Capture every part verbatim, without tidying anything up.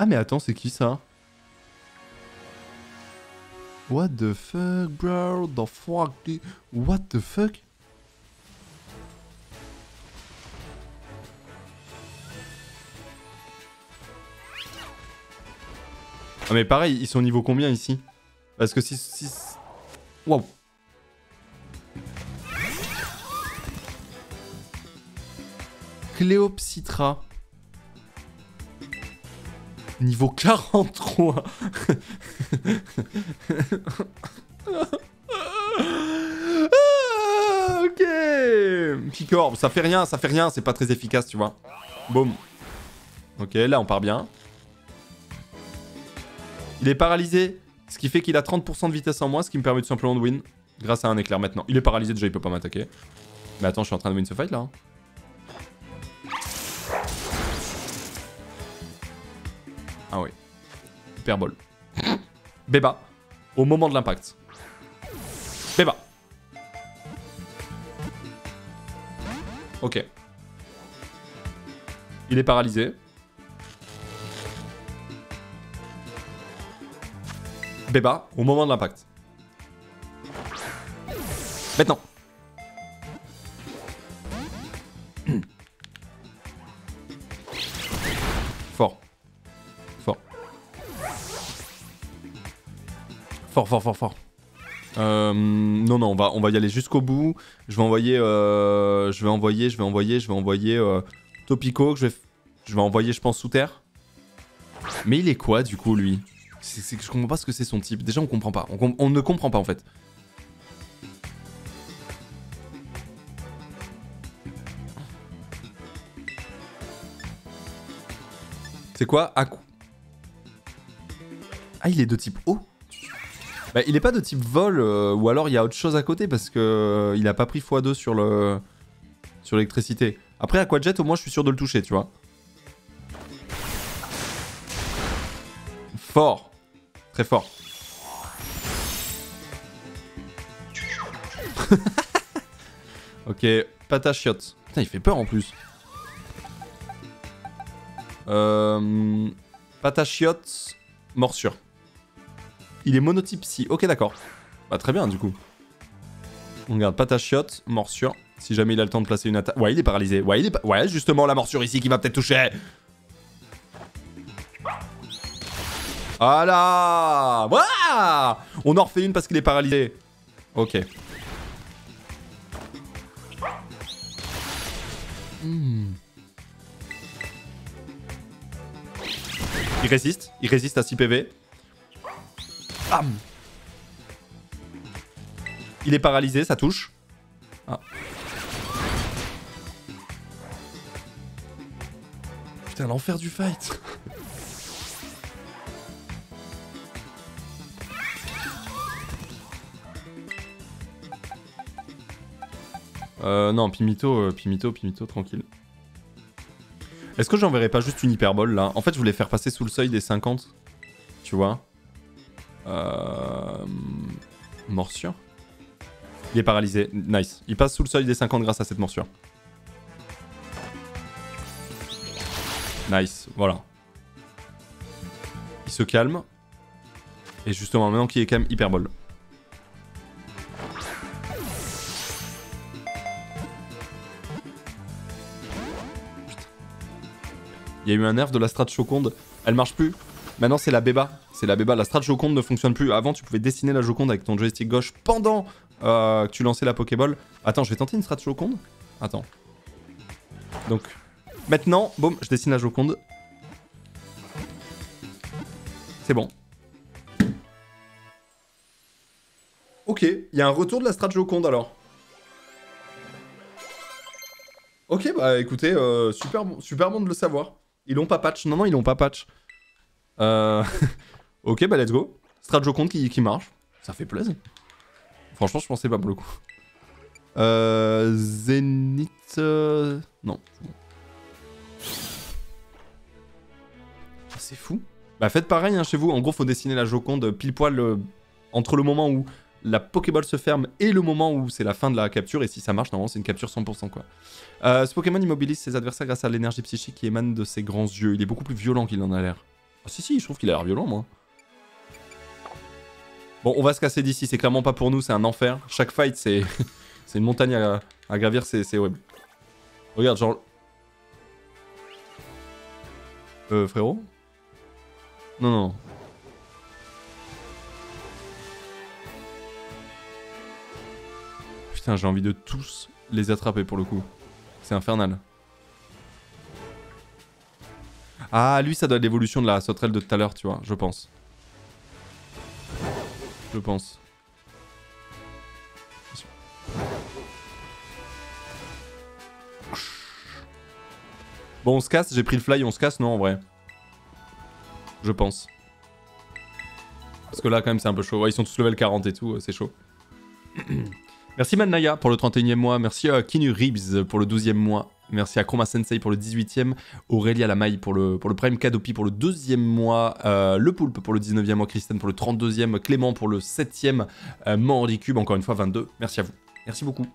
Ah mais attends, c'est qui ça? What the fuck, bro? The fuck? What the fuck? Ah mais pareil, ils sont niveau combien ici? Parce que si... si... Wow. Cléopsitra. Niveau quarante-trois. Ah, ok. Picorbe, ça fait rien, ça fait rien, c'est pas très efficace, tu vois. Boum. Ok, là on part bien. Il est paralysé, ce qui fait qu'il a trente pour cent de vitesse en moins, ce qui me permet tout simplement de win grâce à un éclair maintenant. Il est paralysé déjà, il peut pas m'attaquer. Mais attends, je suis en train de win ce fight là. Hein. Ah oui. Hyperbole. Béba. Au moment de l'impact. Béba. Ok. Il est paralysé. Béba, au moment de l'impact. Maintenant. Fort. Fort. Fort, fort, fort, fort. Euh, non, non, on va, on va y aller jusqu'au bout. Je vais envoyer, euh, je vais envoyer, je vais envoyer, je vais envoyer euh, Topico. Que je vais, je vais envoyer, je pense, sous terre. Mais il est quoi, du coup, lui? C'est que je comprends pas ce que c'est son type. Déjà, on comprend pas. On, on ne comprend pas, en fait. C'est quoi? Aku. Ah, il est de type eau? Bah, il est pas de type vol, euh, ou alors il y a autre chose à côté, parce que euh, il a pas pris fois deux sur le sur l'électricité. Après, Aquajet, au moins, je suis sûr de le toucher, tu vois. Fort. Très fort. Ok, patachiote. Putain, il fait peur en plus. Euh... Patachiote, morsure. Il est monotype psy. Ok, d'accord. Bah, très bien, du coup. On regarde patachiote, morsure. Si jamais il a le temps de placer une attaque. Ouais, il est paralysé. Ouais, il est pa... ouais, justement, la morsure ici qui va peut-être toucher. Voilà. Voilà. On en refait une parce qu'il est paralysé. Ok. Hmm. Il résiste. Il résiste à six P V. Bam. Il est paralysé, ça touche. Ah. Putain, l'enfer du fight. euh, non, Pimito, euh, Pimito, Pimito, tranquille. Est-ce que j'enverrai pas juste une hyperbole là? En fait, je voulais faire passer sous le seuil des cinquante. Tu vois? Euh... Morsure. Il est paralysé. Nice. Il passe sous le seuil des cinquante grâce à cette morsure. Nice. Voilà. Il se calme. Et justement, maintenant qu'il est calme, hyperbole. Il y a eu un nerf de la strat Joconde. Elle marche plus. Maintenant, c'est la Béba. C'est la Béba. La strat Joconde ne fonctionne plus. Avant, tu pouvais dessiner la Joconde avec ton joystick gauche pendant euh, que tu lançais la Pokéball. Attends, je vais tenter une strat Joconde. Attends. Donc, maintenant, boum, je dessine la Joconde. C'est bon. Ok, il y a un retour de la strat Joconde alors. Ok, bah écoutez, euh, super, bon, super bon de le savoir. Ils l'ont pas patch. Non, non, ils l'ont pas patch. Euh... ok, bah let's go. Strat Joconde qui, qui marche. Ça fait plaisir. Franchement, je pensais pas pour le coup. Euh... Zénith... Euh... Non. C'est fou. Bah faites pareil hein, chez vous. En gros, faut dessiner la Joconde pile poil euh, entre le moment où la Pokéball se ferme et le moment où c'est la fin de la capture. Et si ça marche, normalement, c'est une capture cent pour cent quoi. Euh, ce Pokémon immobilise ses adversaires grâce à l'énergie psychique qui émane de ses grands yeux. Il est beaucoup plus violent qu'il en a l'air. Ah si si, je trouve qu'il a l'air violent moi. Bon, on va se casser d'ici, c'est clairement pas pour nous, c'est un enfer. Chaque fight, c'est c'est une montagne à, à gravir, c'est horrible. Regarde, genre... Euh, frérot? Non, non. Putain, j'ai envie de tous les attraper pour le coup. C'est infernal. Ah, lui, ça doit être l'évolution de la sauterelle de tout à l'heure, tu vois, je pense. Je pense. Bon, on se casse, j'ai pris le fly, on se casse, non, en vrai. Je pense. Parce que là, quand même, c'est un peu chaud. Ouais, ils sont tous level quarante et tout, c'est chaud. Merci Manaya pour le trente et unième mois. Merci à Kinu Ribs pour le douzième mois. Merci à Chroma Sensei pour le dix-huitième. Aurélia Lamaille pour le, pour le Prime Kadopi pour le deuxième mois. Euh, le Poulpe pour le dix-neuvième mois. Kristen pour le trente-deuxième. Clément pour le septième. Euh, Mandicube, encore une fois, vingt-deux. Merci à vous. Merci beaucoup.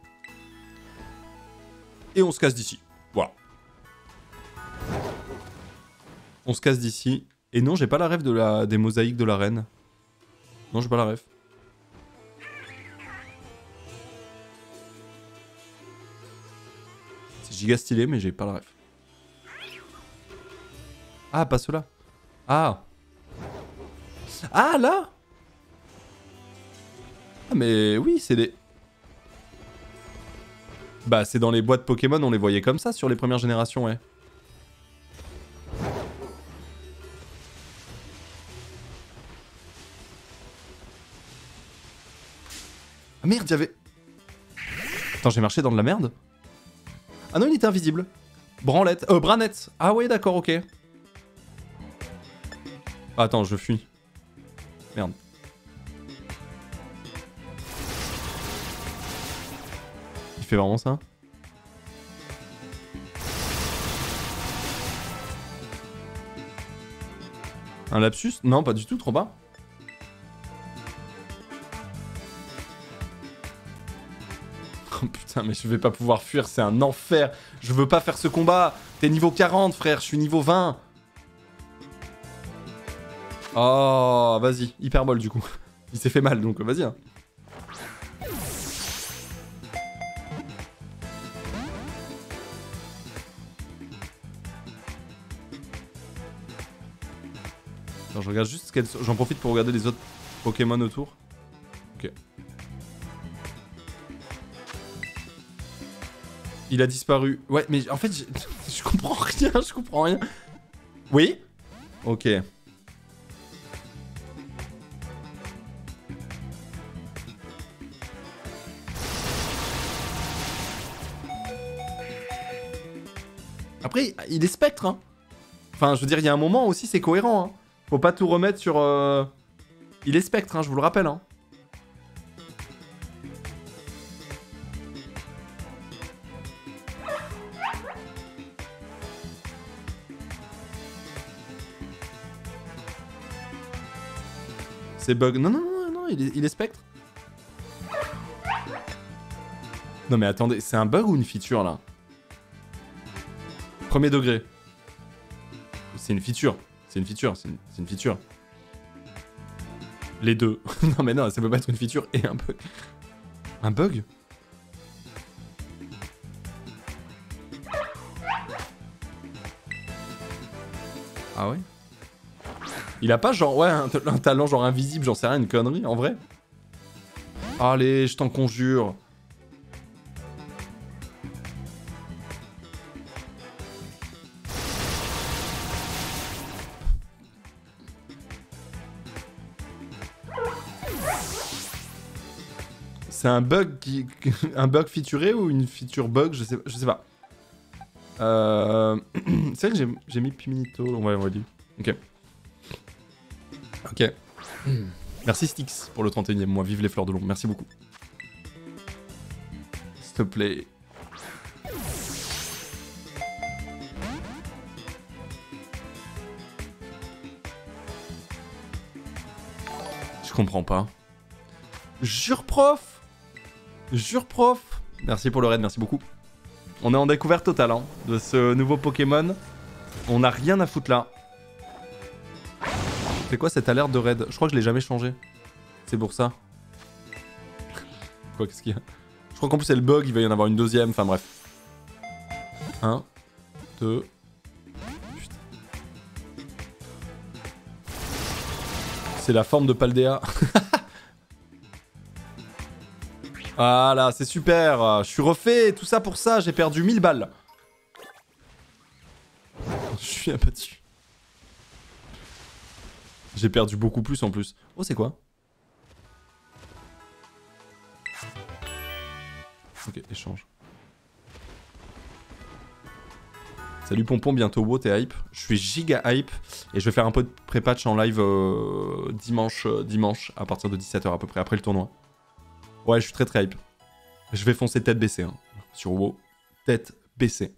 Et on se casse d'ici. Voilà. On se casse d'ici. Et non, j'ai pas la rêve de la, des mosaïques de la reine. Non, j'ai pas la rêve. C'est giga stylé, mais j'ai pas la rêve. Ah, pas ceux-là. Ah. Ah, là. Ah, mais oui, c'est des... Bah, c'est dans les boîtes Pokémon, on les voyait comme ça sur les premières générations, ouais. Ah merde, y'avait... Attends, j'ai marché dans de la merde? Ah non, il était invisible. Branlette. Euh, Branette. Ah ouais, d'accord, ok. Ah, attends, je fuis. Merde. Il fait vraiment ça? Un lapsus? Non, pas du tout, trop bas. Oh putain, mais je vais pas pouvoir fuir, c'est un enfer. Je veux pas faire ce combat. T'es niveau quarante, frère, je suis niveau vingt. Oh, vas-y, hyperbole du coup. Il s'est fait mal, donc vas-y. Hein. Alors, je regarde juste, j'en profite pour regarder les autres Pokémon autour. Ok. Il a disparu. Ouais, mais en fait, je, je comprends rien, je comprends rien. Oui? Ok. Après, il est spectre, hein. Enfin, je veux dire, il y a un moment aussi, c'est cohérent, hein. Faut pas tout remettre sur... Euh... Il est spectre, hein, je vous le rappelle, hein. C'est bug. Non, non, non, non, il est, il est spectre. Non, mais attendez, c'est un bug ou une feature, là? Premier degré. C'est une feature. C'est une feature, c'est une, une feature. Les deux. Non, mais non, ça peut pas être une feature et un bug. Un bug? Ah ouais? Il a pas genre, ouais, un, un talent genre invisible, j'en sais rien, une connerie, en vrai? Allez, je t'en conjure. C'est un bug qui... un bug featuré ou une feature bug? Je sais, je sais pas. Euh... C'est vrai que j'ai mis Piminito, on va, on va dire. Ok. Ok. Merci Styx pour le trente et unième mois. Vive les fleurs de l'ombre. Merci beaucoup. S'il te plaît. Je comprends pas. Jure prof. Jure prof. Merci pour le raid, merci beaucoup. On est en découverte totale hein, de ce nouveau Pokémon. On n'a rien à foutre là. C'est quoi cette alerte de raid? Je crois que je l'ai jamais changé. C'est pour ça. Quoi, qu'est-ce qu'il y a? Je crois qu'en plus c'est le bug, il va y en avoir une deuxième, enfin bref. Un, deux... Putain. C'est la forme de Paldea. Voilà, c'est super. Je suis refait, tout ça pour ça, j'ai perdu mille balles. Je suis abattu. J'ai perdu beaucoup plus en plus. Oh, c'est quoi? Ok, échange. Salut Pompon, bientôt WoW, t'es hype? Je suis giga hype et je vais faire un peu de pré-patch en live euh, dimanche, euh, dimanche à partir de dix-sept heures à peu près, après le tournoi. Ouais, je suis très très hype. Je vais foncer tête baissée hein, sur WoW. Tête baissée.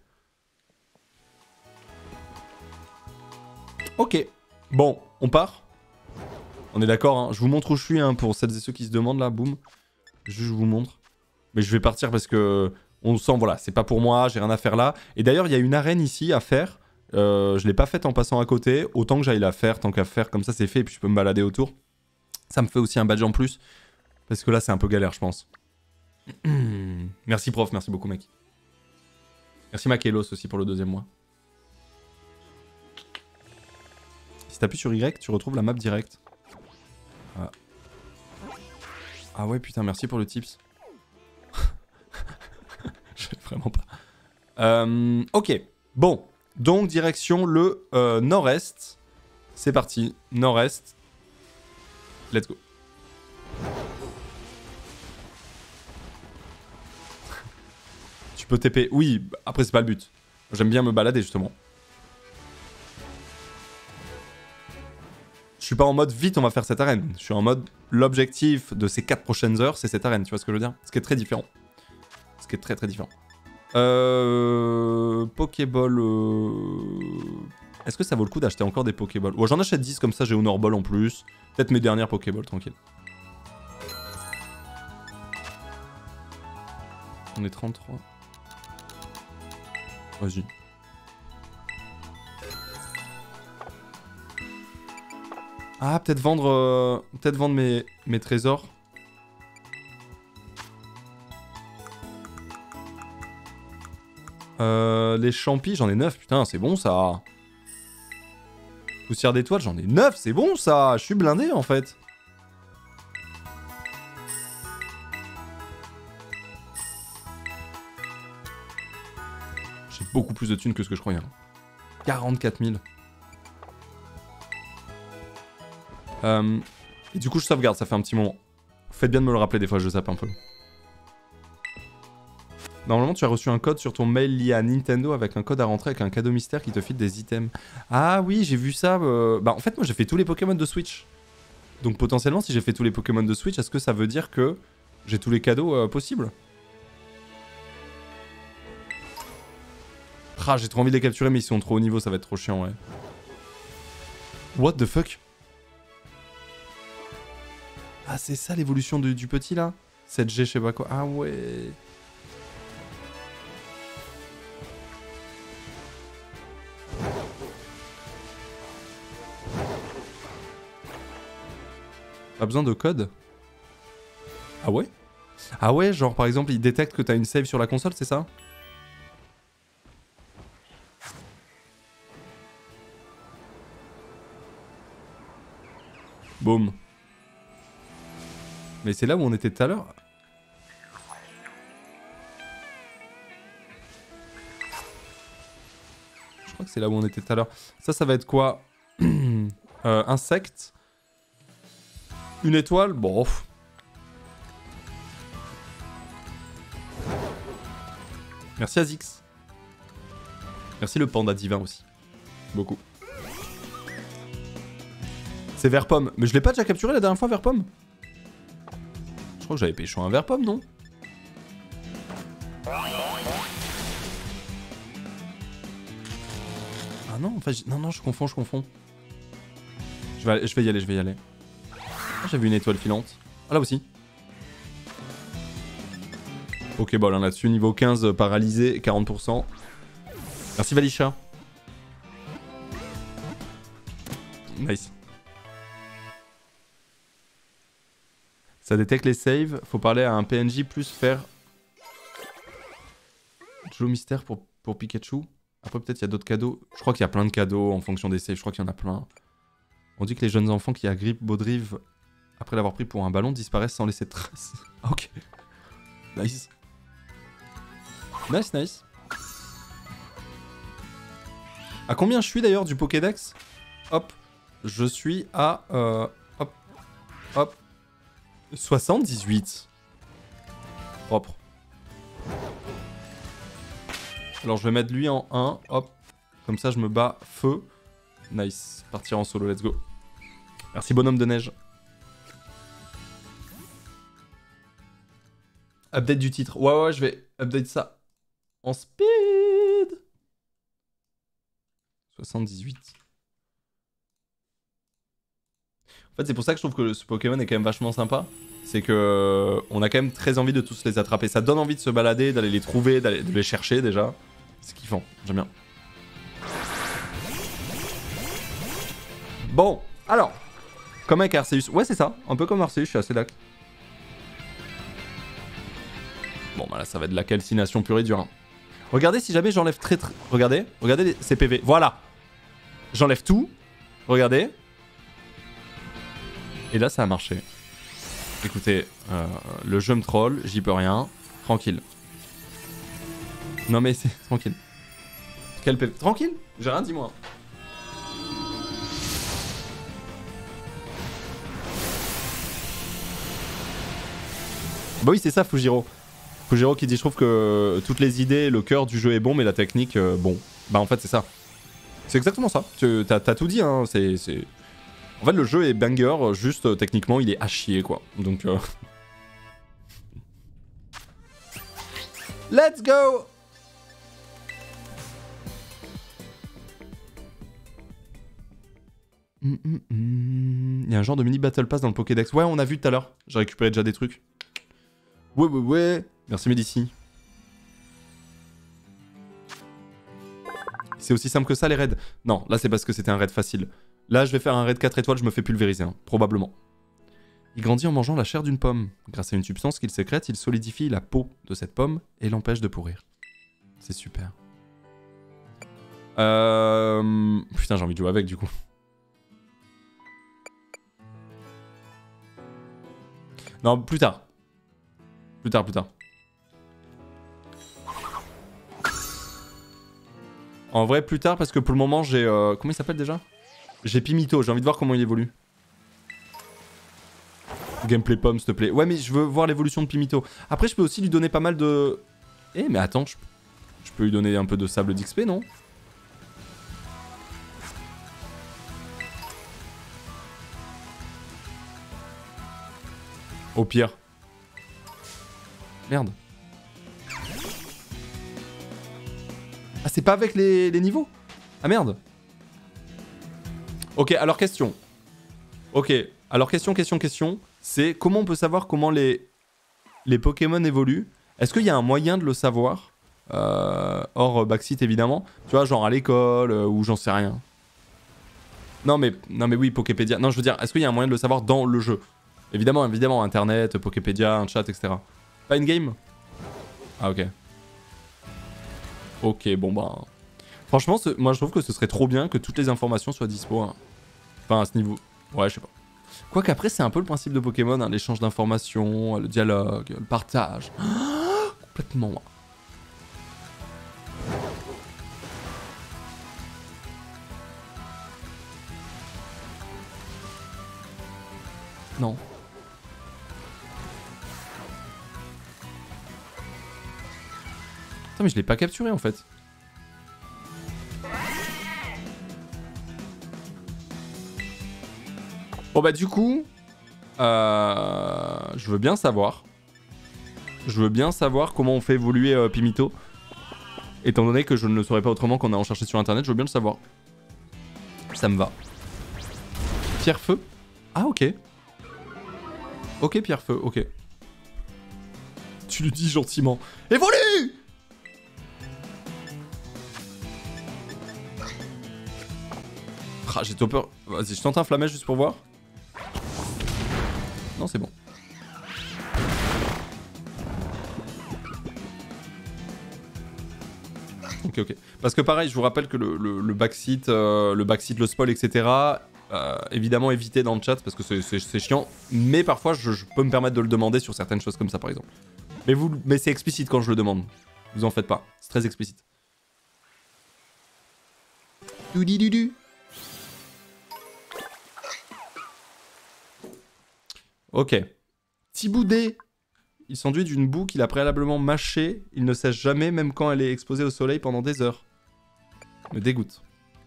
Ok, bon, on part. On est d'accord, hein. Je vous montre où je suis hein, pour celles et ceux qui se demandent là, boum. Juste je vous montre. Mais je vais partir parce que on sent, voilà, c'est pas pour moi, j'ai rien à faire là. Et d'ailleurs, il y a une arène ici à faire. Euh, je l'ai pas faite en passant à côté. Autant que j'aille la faire, tant qu'à faire, comme ça c'est fait, et puis je peux me balader autour. Ça me fait aussi un badge en plus. Parce que là, c'est un peu galère, je pense. Merci prof, merci beaucoup mec. Merci Makelos aussi pour le deuxième mois. Si t'appuies sur Y, tu retrouves la map directe. Ah. Ah ouais, putain, merci pour le tips. Je sais vraiment pas. Euh, ok, bon. Donc, direction le euh, nord-est. C'est parti, nord-est. Let's go. Tu peux T P. Oui, après, c'est pas le but. J'aime bien me balader, justement. Je suis pas en mode vite, on va faire cette arène. Je suis en mode l'objectif de ces quatre prochaines heures, c'est cette arène. Tu vois ce que je veux dire? Ce qui est très différent. Ce qui est très très différent. Euh... Pokéball... Euh... Est-ce que ça vaut le coup d'acheter encore des Pokéballs? Ouais, j'en achète dix, comme ça j'ai Honor Ball en plus. Peut-être mes dernières Pokéballs, tranquille. On est trente-trois. Vas-y. Ah, peut-être vendre, euh... peut-être vendre mes... mes trésors. Euh, les champis, j'en ai neuf, putain, c'est bon ça. Poussière d'étoiles, j'en ai neuf, c'est bon ça. Je suis blindé en fait. J'ai beaucoup plus de thunes que ce que je croyais. quarante-quatre mille. Euh, et du coup, je sauvegarde, ça fait un petit moment. Faites bien de me le rappeler, des fois je zappe un peu. Normalement, tu as reçu un code sur ton mail lié à Nintendo avec un code à rentrer avec un cadeau mystère qui te file des items. Ah oui, j'ai vu ça. Euh... Bah, en fait, moi, j'ai fait tous les Pokémon de Switch. Donc, potentiellement, si j'ai fait tous les Pokémon de Switch, est-ce que ça veut dire que j'ai tous les cadeaux euh, possibles? Ah, j'ai trop envie de les capturer, mais ils sont trop haut niveau, ça va être trop chiant, ouais. What the fuck? Ah, c'est ça l'évolution du, du petit, là? sept G, je sais pas quoi. Ah ouais... Pas besoin de code? Ah ouais? Ah ouais, genre par exemple, il détecte que t'as une save sur la console, c'est ça? Boum. Mais c'est là où on était tout à l'heure? Je crois que c'est là où on était tout à l'heure. Ça, ça va être quoi? euh, Insecte. Une étoile? Bon. Merci Azix. Merci le panda divin aussi. Beaucoup. C'est vert pomme. Mais je l'ai pas déjà capturé la dernière fois, vert pomme? Je crois que j'avais pécho un vert pomme, non? Ah non, enfin, non, non, je confonds, je confonds. Je vais, aller, je vais y aller, je vais y aller. Ah, j'ai vu une étoile filante. Ah, là aussi. Pokéball, hein, là-dessus. Niveau quinze, euh, paralysé, quarante pour cent. Merci Valisha. Nice. Ça détecte les saves. Faut parler à un P N J plus faire... Joe Mystère pour, pour Pikachu. Après, peut-être il y a d'autres cadeaux. Je crois qu'il y a plein de cadeaux en fonction des saves. Je crois qu'il y en a plein. On dit que les jeunes enfants qui agrippent Baudrive après l'avoir pris pour un ballon disparaissent sans laisser de traces. Ok. Nice. Nice, nice. À combien je suis d'ailleurs du Pokédex? Hop. Je suis à... Euh, hop. Hop. soixante-dix-huit. Propre. Alors je vais mettre lui en un. Hop. Comme ça je me bats feu. Nice. Partir en solo, let's go. Merci bonhomme de neige. Update du titre. Ouais ouais, je vais update ça en speed. soixante-dix-huit. En fait c'est pour ça que je trouve que ce Pokémon est quand même vachement sympa. C'est que on a quand même très envie de tous les attraper. Ça donne envie de se balader, d'aller les trouver, d'aller de les chercher déjà. C'est kiffant, j'aime bien. Bon, alors. Comme avec Arceus. Ouais c'est ça, un peu comme Arceus, je suis assez d'accord. Bon bah là ça va être de la calcination pure et dure. Hein. Regardez si jamais j'enlève très très... Regardez, regardez les... ces P V. Voilà. J'enlève tout. Regardez. Et là ça a marché. Écoutez, euh, le jeu me troll, j'y peux rien. Tranquille. Non mais c'est... Tranquille. Quel P V... Tranquille. J'ai rien dit moi. Bah oui c'est ça Fujiro. Fujiro qui dit je trouve que toutes les idées, le cœur du jeu est bon mais la technique, euh, bon. Bah en fait c'est ça. C'est exactement ça. Tu t'as tout dit hein. C'est... En fait le jeu est banger, juste euh, techniquement il est à chier quoi. Donc... Euh... Let's go. Mm, mm, mm. Il y a un genre de mini battle pass dans le Pokédex. Ouais on a vu tout à l'heure. J'ai récupéré déjà des trucs. Ouais ouais ouais. Merci Médici. C'est aussi simple que ça les raids. Non, là c'est parce que c'était un raid facile. Là je vais faire un raid quatre étoiles, je me fais pulvériser, hein, probablement. Il grandit en mangeant la chair d'une pomme. Grâce à une substance qu'il sécrète, il solidifie la peau de cette pomme et l'empêche de pourrir. C'est super. Euh... Putain j'ai envie de jouer avec du coup. Non, plus tard. Plus tard, plus tard. En vrai, plus tard, parce que pour le moment, j'ai... Euh... Comment il s'appelle déjà? J'ai Pimito, j'ai envie de voir comment il évolue. Gameplay pomme, s'il te plaît. Ouais, mais je veux voir l'évolution de Pimito. Après, je peux aussi lui donner pas mal de... Eh, mais attends, je, je peux lui donner un peu de sable d'X P, non? Au pire. Merde. Ah, c'est pas avec les, les niveaux? Ah, merde. Ok, alors question. Ok, alors question, question, question. C'est comment on peut savoir comment les, les Pokémon évoluent? Est-ce qu'il y a un moyen de le savoir? euh, Hors backseat, évidemment. Tu vois, genre à l'école, euh, ou j'en sais rien. Non mais, non mais oui, Poképédia. Non, je veux dire, est-ce qu'il y a un moyen de le savoir dans le jeu? Évidemment, évidemment, Internet, Poképédia, un chat, et cetera. Pas in-game? Ah, ok. Ok, bon bah... Franchement, moi je trouve que ce serait trop bien que toutes les informations soient dispo. Hein. Enfin, à ce niveau... Ouais, je sais pas. Quoique après, c'est un peu le principe de Pokémon, hein, l'échange d'informations, le dialogue, le partage. Complètement. Non. Attends, mais je l'ai pas capturé en fait. Bon bah du coup, euh, je veux bien savoir. Je veux bien savoir comment on fait évoluer euh, Pimito. Étant donné que je ne le saurais pas autrement qu'en allant chercher sur internet, je veux bien le savoir. Ça me va. Pierre-feu. Ah ok. Ok Pierre-feu, ok. Tu lui dis gentiment. Évolue! Ah, j'ai trop peur. Vas-y, je tente un flamèche juste pour voir. Non, c'est bon. Ok, ok. Parce que pareil, je vous rappelle que le, le, le backseat, euh, le backseat, le spoil, et cetera. Euh, évidemment, évitez dans le chat parce que c'est chiant. Mais parfois, je, je peux me permettre de le demander sur certaines choses comme ça, par exemple. Mais, vous, mais c'est explicite quand je le demande. Vous en faites pas. C'est très explicite. Doudi-du-du. Ok. Thiboudé. Il s'enduit d'une boue qu'il a préalablement mâchée. Il ne sèche jamais, même quand elle est exposée au soleil pendant des heures. Me dégoûte.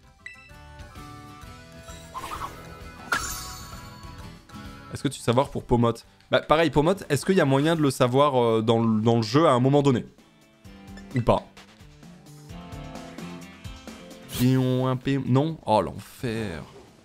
Est-ce que tu sais savoir pour Pomote? Bah pareil, Pomote, est-ce qu'il y a moyen de le savoir euh, dans, le, dans le jeu à un moment donné? Ou pas? Pion, un pion... Non? Oh, l'enfer.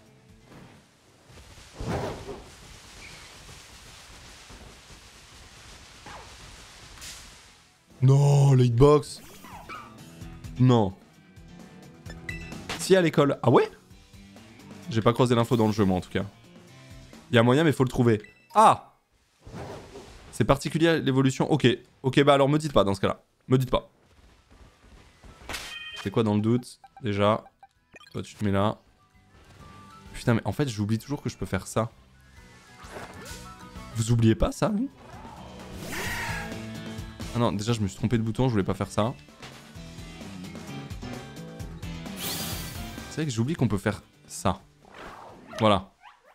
Non, la hitbox. Non. Si, à l'école. Ah ouais? J'ai pas croisé l'info dans le jeu, moi, en tout cas. Il y a moyen, mais faut le trouver. Ah! C'est particulier, l'évolution. Ok. Ok, bah alors, me dites pas, dans ce cas-là. Me dites pas. C'est quoi dans le doute? Déjà. Toi, tu te mets là. Putain, mais en fait, j'oublie toujours que je peux faire ça. Vous oubliez pas ça, vous? Ah non, déjà, je me suis trompé de bouton, je voulais pas faire ça. C'est vrai que j'oublie qu'on peut faire ça. Voilà.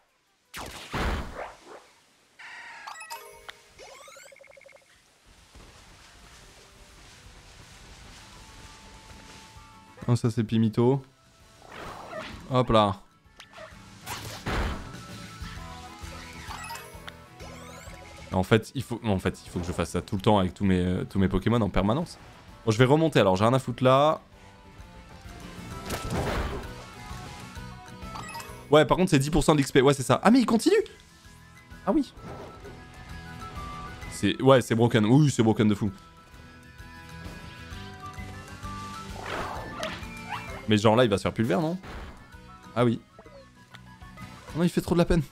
Oh, ça c'est Pimito. Hop là. En fait, il faut, en fait, il faut que je fasse ça tout le temps avec tous mes, euh, tous mes Pokémon en permanence. Bon, je vais remonter alors, j'ai rien à foutre là. Ouais, par contre, c'est dix pour cent d'X P. Ouais, c'est ça. Ah, mais il continue. Ah oui. C'est... Ouais, c'est broken. Oui, c'est broken de fou. Mais genre là, il va se faire pulvère, non? Ah oui. Non, il fait trop de la peine.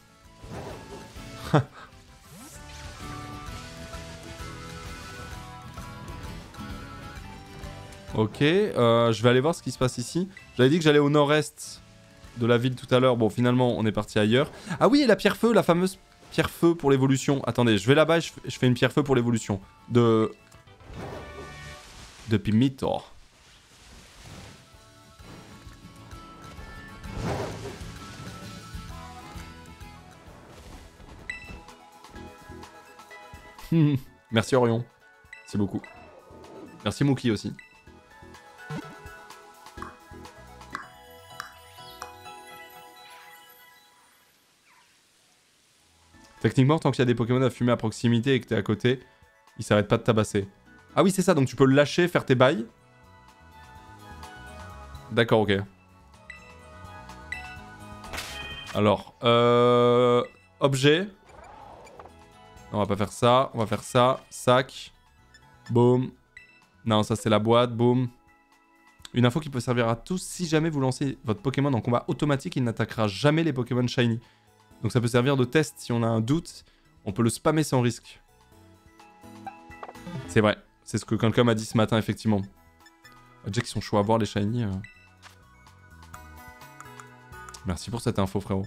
Ok, euh, je vais aller voir ce qui se passe ici. J'avais dit que j'allais au nord-est de la ville tout à l'heure. Bon, finalement, on est parti ailleurs. Ah oui, et la pierre-feu, la fameuse pierre-feu pour l'évolution. Attendez, je vais là-bas et je, je fais une pierre-feu pour l'évolution. De... De Pimito. Merci Orion. Merci beaucoup. Merci Mookie aussi. Techniquement, tant qu'il y a des Pokémon à fumer à proximité et que t'es à côté, ils s'arrêtent pas de tabasser. Ah oui, c'est ça, donc tu peux le lâcher, faire tes bails. D'accord, ok. Alors, euh... objet. On va pas faire ça, on va faire ça. Sac. Boum. Non, ça c'est la boîte, boum. Une info qui peut servir à tous. Si jamais vous lancez votre Pokémon en combat automatique, il n'attaquera jamais les Pokémon Shiny. Donc ça peut servir de test si on a un doute. On peut le spammer sans risque. C'est vrai. C'est ce que quelqu'un m'a dit ce matin, effectivement. Déjà qu'ils sont chauds à voir les Shiny. Euh... Merci pour cette info, frérot.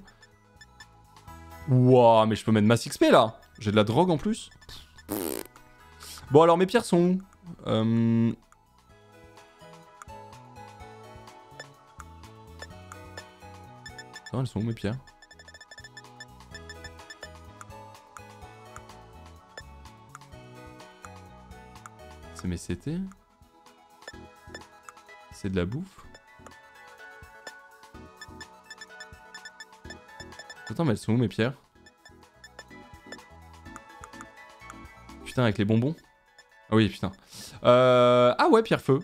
Wouah, mais je peux mettre masse X P là. J'ai de la drogue en plus. Bon, alors mes pierres sont où? euh... Non, elles sont où mes pierres? C'est mes C T? C'est de la bouffe? Attends, mais elles sont où mes pierres? Putain, avec les bonbons? Ah oui, putain. Euh... Ah ouais, pierre-feu.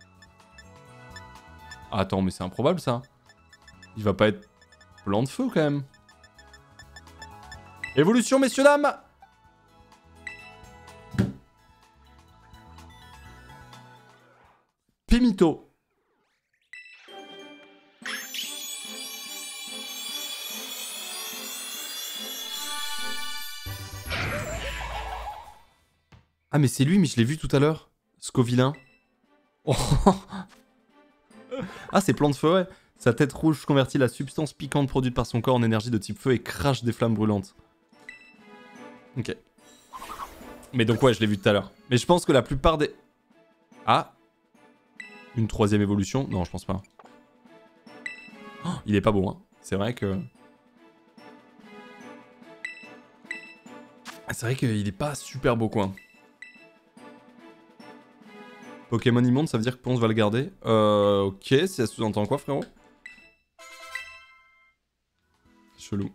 Ah, attends, mais c'est improbable ça. Il va pas être blanc de feu quand même. Évolution, messieurs, dames! Pimito. Ah mais c'est lui, mais je l'ai vu tout à l'heure. Scovillain. Oh. Ah, c'est plante de feu, ouais. Sa tête rouge convertit la substance piquante produite par son corps en énergie de type feu et crache des flammes brûlantes. Ok. Mais donc ouais, je l'ai vu tout à l'heure. Mais je pense que la plupart des... Ah. Une troisième évolution? Non, je pense pas. Oh, il est pas beau, hein. C'est vrai que... C'est vrai qu'il est pas super beau, quoi. Pokémon immonde, ça veut dire que Ponce va le garder. Euh, ok, ça sous-entend quoi, frérot? Chelou.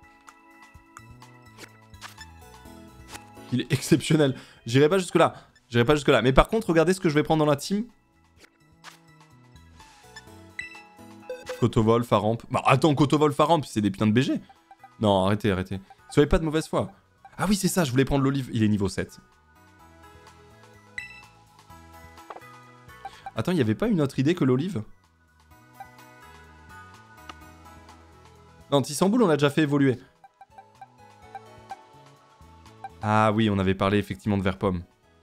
Il est exceptionnel. J'irai pas jusque là. J'irai pas jusque là. Mais par contre, regardez ce que je vais prendre dans la team. Kotovol, Faramp. Bah attends, Kotovol, Faramp, c'est des putains de B G. Non, arrêtez, arrêtez. Soyez pas de mauvaise foi. Ah oui, c'est ça, je voulais prendre l'olive. Il est niveau sept. Attends, il n'y avait pas une autre idée que l'olive? Non, Tissamboul, on l'a déjà fait évoluer. Ah oui, on avait parlé effectivement de Verpomme.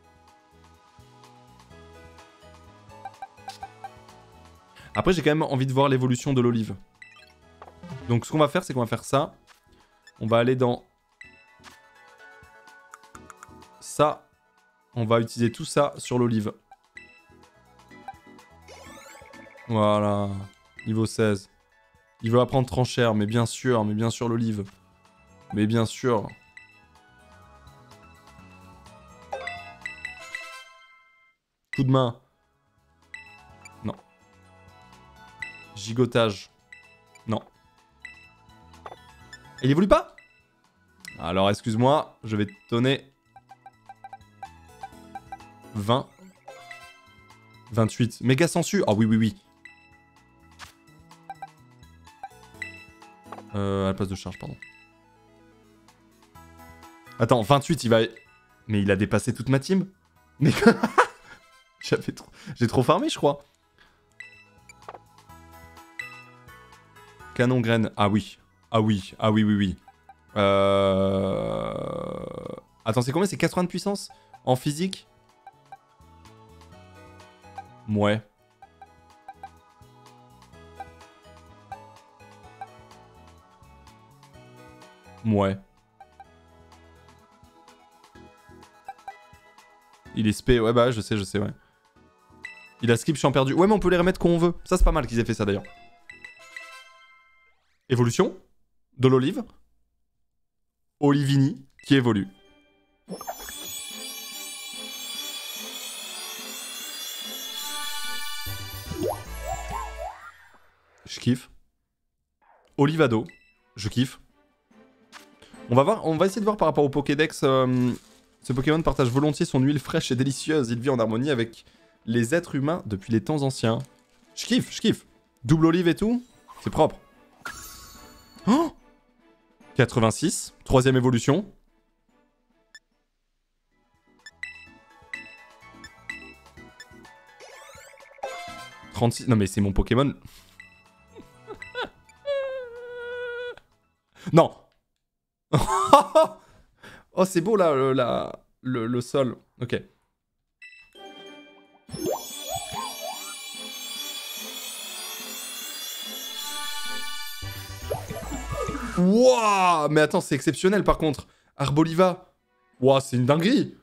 Après, j'ai quand même envie de voir l'évolution de l'olive. Donc, ce qu'on va faire, c'est qu'on va faire ça. On va aller dans... ça. On va utiliser tout ça sur l'olive. Voilà. Niveau seize. Il veut apprendre tranchère, mais bien sûr, mais bien sûr l'olive. Mais bien sûr. Coup de main. Non. Gigotage. Non. Il évolue pas? Alors, excuse-moi, je vais te donner... vingt. vingt-huit. Méga sensu. Ah oui, oui, oui. Euh, à la place de charge, pardon. Attends, vingt-huit, il va... Mais il a dépassé toute ma team? Mais... J'avais trop... J'ai trop farmé, je crois. Canon graine. Ah oui. Ah oui. Ah oui, oui, oui. Euh... Attends, c'est combien? C'est quatre-vingts de puissance? En physique? Ouais. Ouais. Il est spé, ouais bah je sais, je sais, ouais. Il a skip champ perdu. Ouais mais on peut les remettre quand on veut. Ça c'est pas mal qu'ils aient fait ça d'ailleurs. Évolution de l'olive. Olivini qui évolue. Je kiffe. Olivado. Je kiffe. On va voir, on va essayer de voir par rapport au Pokédex. Euh, ce Pokémon partage volontiers son huile fraîche et délicieuse. Il vit en harmonie avec les êtres humains depuis les temps anciens. Je kiffe, je kiffe. Double olive et tout. C'est propre. Oh quatre-vingt-six. Troisième évolution. trente-six. Non mais c'est mon Pokémon. Non. Oh, c'est beau là, le, la, le, le sol. Ok. Wouah. Mais attends, c'est exceptionnel par contre. Arboliva. Wouah, c'est une dinguerie.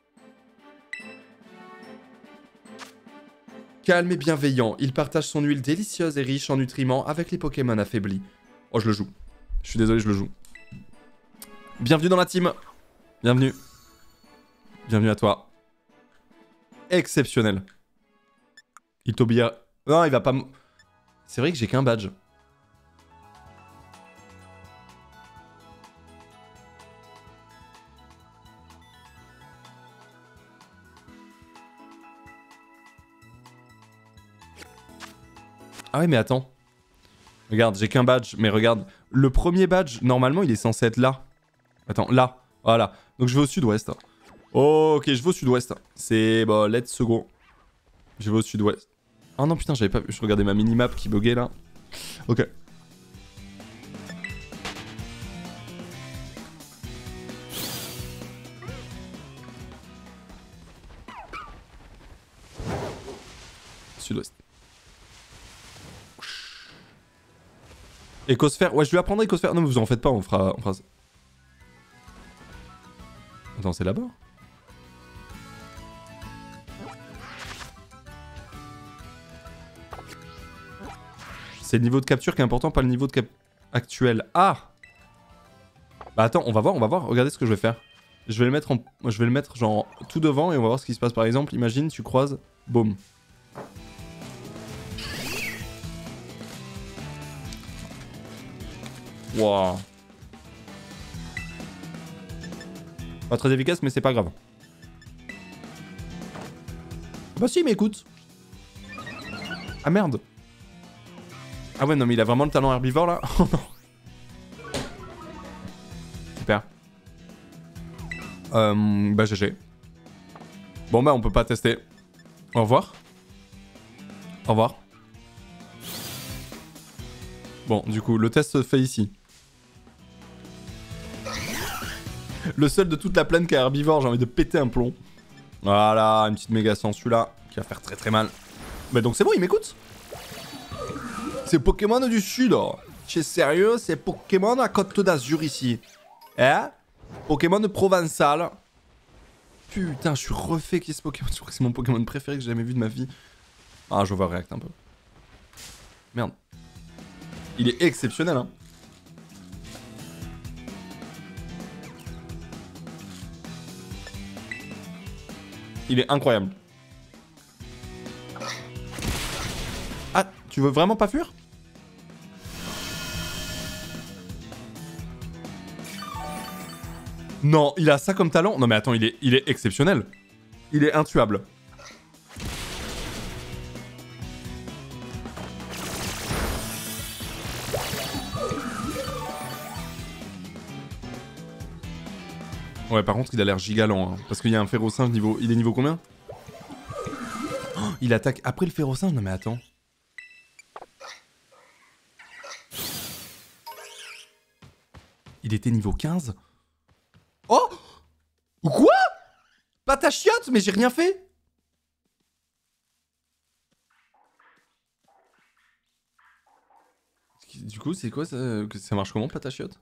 Calme et bienveillant, il partage son huile délicieuse et riche en nutriments avec les Pokémon affaiblis. Oh, je le joue. Je suis désolé, je le joue. Bienvenue dans la team. Bienvenue. Bienvenue à toi. Exceptionnel. Il t'obéit. Non, il va pas... C'est vrai que j'ai qu'un badge. Ah ouais, mais attends. Regarde, j'ai qu'un badge, mais regarde. Le premier badge, normalement, il est censé être là. Attends, là. Voilà. Donc je vais au sud-ouest. Oh, ok, je vais au sud-ouest. C'est... Bon, let's go. Je vais au sud-ouest. Oh non, putain, j'avais pas vu. Je regardais ma minimap qui buguait, là. Ok. Sud-ouest. Écosphère. Ouais, je lui apprendrai écosphère. Non, mais vous en faites pas, on fera... On fera... Attends, c'est là-bas? C'est le niveau de capture qui est important, pas le niveau de cap... actuel. Ah! Bah attends, on va voir, on va voir. Regardez ce que je vais faire. Je vais le mettre en... Je vais le mettre genre tout devant et on va voir ce qui se passe. Par exemple, imagine, tu croises... Boum. Waouh. Pas très efficace, mais c'est pas grave. Bah si, mais écoute. Ah merde. Ah ouais, non, mais il a vraiment le talent herbivore, là. Oh non. Super. Euh, bah G G. Bon, bah on peut pas tester. Au revoir. Au revoir. Bon, du coup, le test se fait ici. Le seul de toute la plaine qui est herbivore, j'ai envie de péter un plomb. Voilà, une petite méga sensu là, qui va faire très très mal. Bah donc c'est bon, il m'écoute. C'est Pokémon du Sud. Tu es sérieux? C'est Pokémon à Côte d'Azur ici. Hein? Pokémon provençal. Putain, je suis refait qui est ce Pokémon. Je crois que c'est mon Pokémon préféré que j'ai jamais vu de ma vie. Ah, je vais react un peu. Merde. Il est exceptionnel, hein. Il est incroyable. Ah, tu veux vraiment pas fuir? Non, il a ça comme talent. Non mais attends, il est, il est exceptionnel. Il est intuable. Ouais, par contre, il a l'air gigalant. Hein, parce qu'il y a un férocinge niveau... Il est niveau combien? Oh, il attaque après le férocinge? Non mais attends. Il était niveau quinze? Oh! Quoi? Pas ta chiotte? Mais j'ai rien fait! Du coup, c'est quoi ça? Ça marche comment, pas ta chiotte?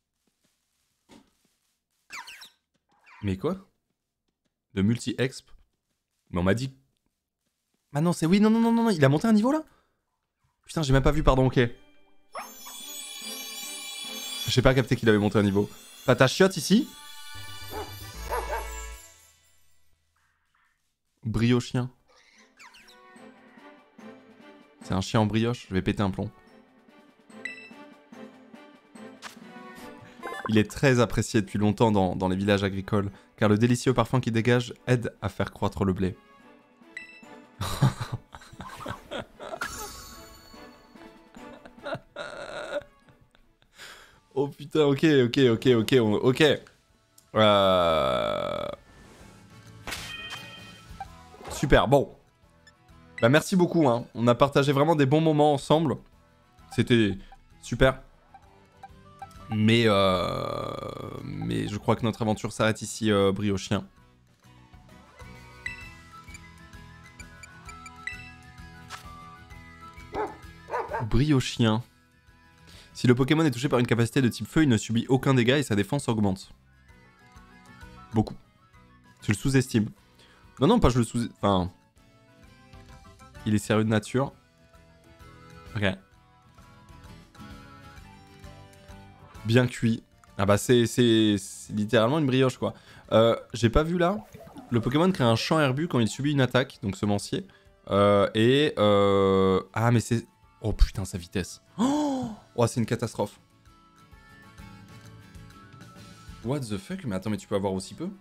Mais quoi? De multi-exp? Mais on m'a dit... Ah non, c'est... Oui, non, non, non, non, il a monté un niveau là? Putain, j'ai même pas vu, pardon, ok. J'ai pas capté qu'il avait monté un niveau. Pas ta chiotte ici? Briochien. C'est un chien en brioche, je vais péter un plomb. Il est très apprécié depuis longtemps dans, dans les villages agricoles, car le délicieux parfum qu'il dégage aide à faire croître le blé. Oh putain, ok, ok, ok, ok, ok. Euh... Super, bon. Bah merci beaucoup, hein. On a partagé vraiment des bons moments ensemble. C'était super. Mais, euh... Mais je crois que notre aventure s'arrête ici, euh, Briochien. Briochien. Si le Pokémon est touché par une capacité de type feu, il ne subit aucun dégât et sa défense augmente. Beaucoup. Tu le sous-estimes. Non, non, pas je le sous... Enfin... Il est sérieux de nature. Ok. Bien cuit. Ah bah c'est littéralement une brioche quoi. Euh, J'ai pas vu là. Le Pokémon crée un champ herbu quand il subit une attaque, donc semencier. Euh, et... Euh... Ah mais c'est... Oh putain, sa vitesse. Oh, oh c'est une catastrophe. What the fuck? Mais attends, mais tu peux avoir aussi peu?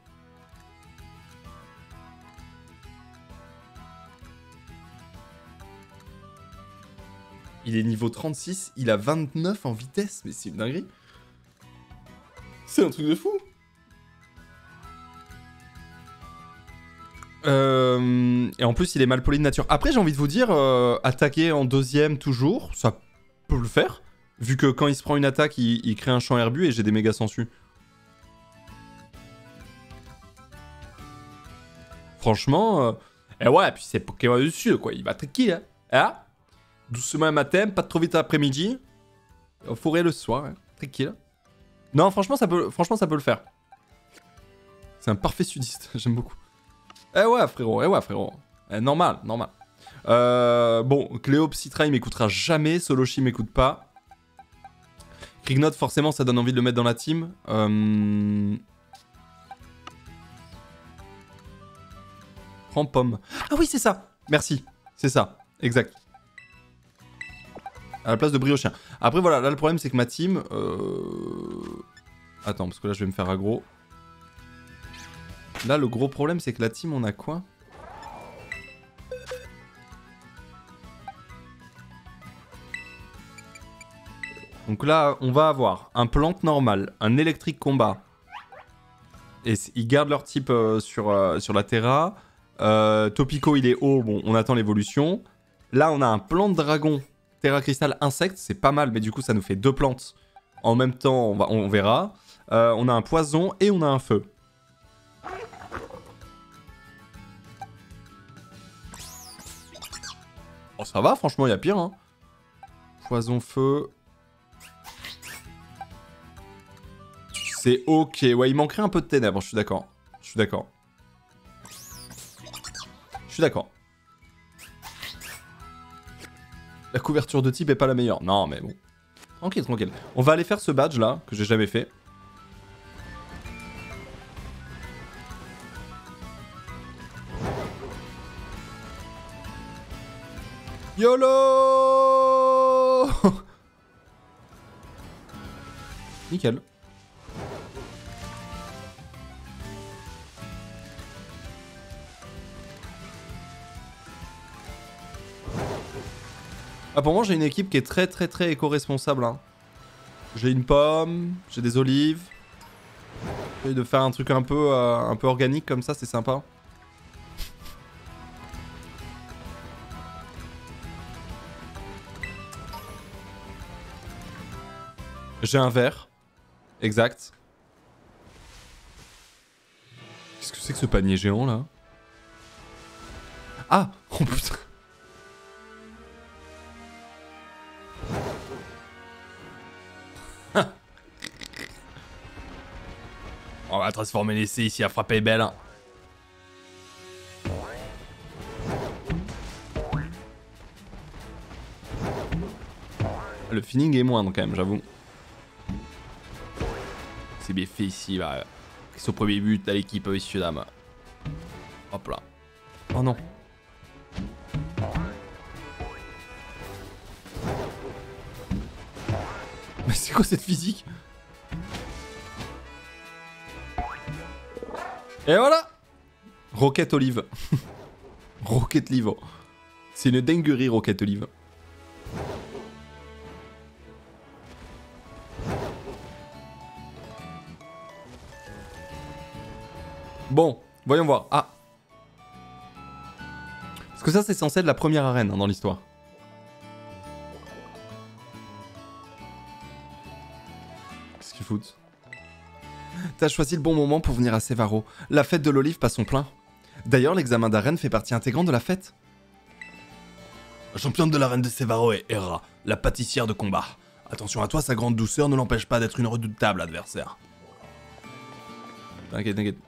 Il est niveau trente-six, il a vingt-neuf en vitesse, mais c'est une dinguerie. C'est un truc de fou. Euh, et en plus, il est mal poli de nature. Après, j'ai envie de vous dire, euh, attaquer en deuxième toujours, ça peut le faire. Vu que quand il se prend une attaque, il, il crée un champ herbu et j'ai des méga sangsues. Franchement, euh... et ouais, puis c'est Pokémon du Sud, quoi. Il va triquer, hein. Hein? Doucement un matin, pas trop vite après-midi. Au forêt le soir, hein. Tranquille. Non, franchement ça, peut... franchement, ça peut le faire. C'est un parfait sudiste, j'aime beaucoup. Eh ouais, frérot, eh ouais, frérot. Eh, normal, normal. Euh, bon, Cléo, Psytra, il m'écoutera jamais. Soloshi m'écoute pas. Krignot, forcément, ça donne envie de le mettre dans la team. Euh... Prends pomme. Ah oui, c'est ça. Merci. C'est ça. Exact. À la place de briochien. Après, voilà, là, le problème, c'est que ma team... Euh... Attends, parce que là, je vais me faire aggro. Là, le gros problème, c'est que la team, on a quoi? Donc là, on va avoir un plante normal, un électrique combat. Et ils gardent leur type euh, sur, euh, sur la Terra. Euh, Topico, il est haut. Bon, on attend l'évolution. Là, on a un plante dragon. Terra cristal insecte, c'est pas mal. Mais du coup, ça nous fait deux plantes. En même temps, on, va, on verra. Euh, on a un poison et on a un feu. Oh, ça va, franchement, il y a pire. Hein. Poison, feu... C'est ok. Ouais, il manquerait un peu de ténèbres, je suis d'accord. Je suis d'accord. Je suis d'accord. La couverture de type est pas la meilleure. Non, mais bon. Tranquille, tranquille. On va aller faire ce badge là, que j'ai jamais fait. YOLO. Nickel. Ah, pour moi, j'ai une équipe qui est très très très éco-responsable. Hein. J'ai une pomme, j'ai des olives. J'essaie de faire un truc un peu, euh, un peu organique comme ça, c'est sympa. J'ai un verre. Exact. Qu'est-ce que c'est que ce panier géant là? Ah! Oh putain! On va transformer l'essai ici à frapper belle. Hein. Le feeling est moindre quand même, j'avoue. C'est bien fait ici, là. C'est au premier but à l'équipe, messieurs, dames. Hop là. Oh non. Mais c'est quoi cette physique? Et voilà. Rocket Olive. Rocket Olive. C'est une dinguerie, Rocket Olive. Bon, voyons voir. Ah. Parce que ça, c'est censé être la première arène hein, dans l'histoire. Qu'est-ce qu'ils foutent? T'as choisi le bon moment pour venir à Sévaro. La fête de l'olive passe son plein. D'ailleurs, l'examen d'arène fait partie intégrante de la fête. La championne de l'arène de Sévaro est Hera, la pâtissière de combat. Attention à toi, sa grande douceur ne l'empêche pas d'être une redoutable adversaire. T'inquiète, t'inquiète.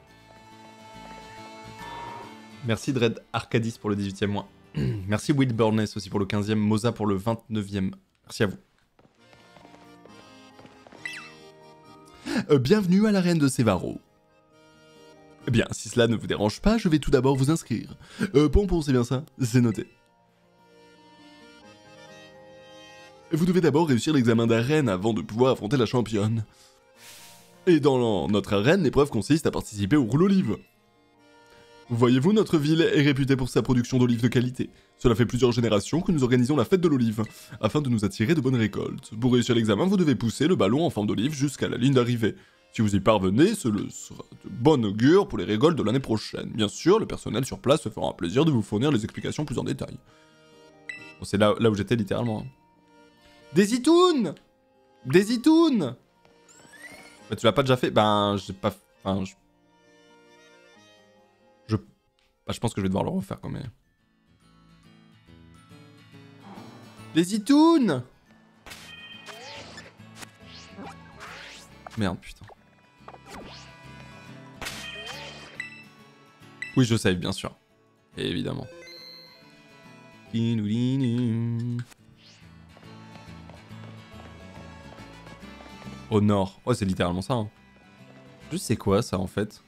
Merci Dread Arcadis pour le dix-huitième mois. Merci Will Burness aussi pour le quinzième, Moza pour le vingt-neuvième. Merci à vous. Euh, bienvenue à l'arène de Sévaro. Eh bien, si cela ne vous dérange pas, je vais tout d'abord vous inscrire. Euh, Pompon, c'est bien ça? C'est noté. Vous devez d'abord réussir l'examen d'arène avant de pouvoir affronter la championne. Et dans notre arène, l'épreuve consiste à participer au roule olive. Voyez-vous, notre ville est réputée pour sa production d'olives de qualité. Cela fait plusieurs générations que nous organisons la fête de l'olive, afin de nous attirer de bonnes récoltes. Pour réussir l'examen, vous devez pousser le ballon en forme d'olive jusqu'à la ligne d'arrivée. Si vous y parvenez, cela sera de bon augure pour les récoltes de l'année prochaine. Bien sûr, le personnel sur place se fera un plaisir de vous fournir les explications plus en détail. Bon, c'est là, là où j'étais littéralement. Hein. Des itoons! Des itoons! Bah, tu l'as pas déjà fait? Ben, j'ai pas... Enfin, je... Je... Bah, je pense que je vais devoir le refaire quand même. Les itoons! Merde, putain. Oui, je save, bien sûr. Et évidemment. Au nord. Oh, c'est littéralement ça. Hein. Juste, c'est quoi ça en fait?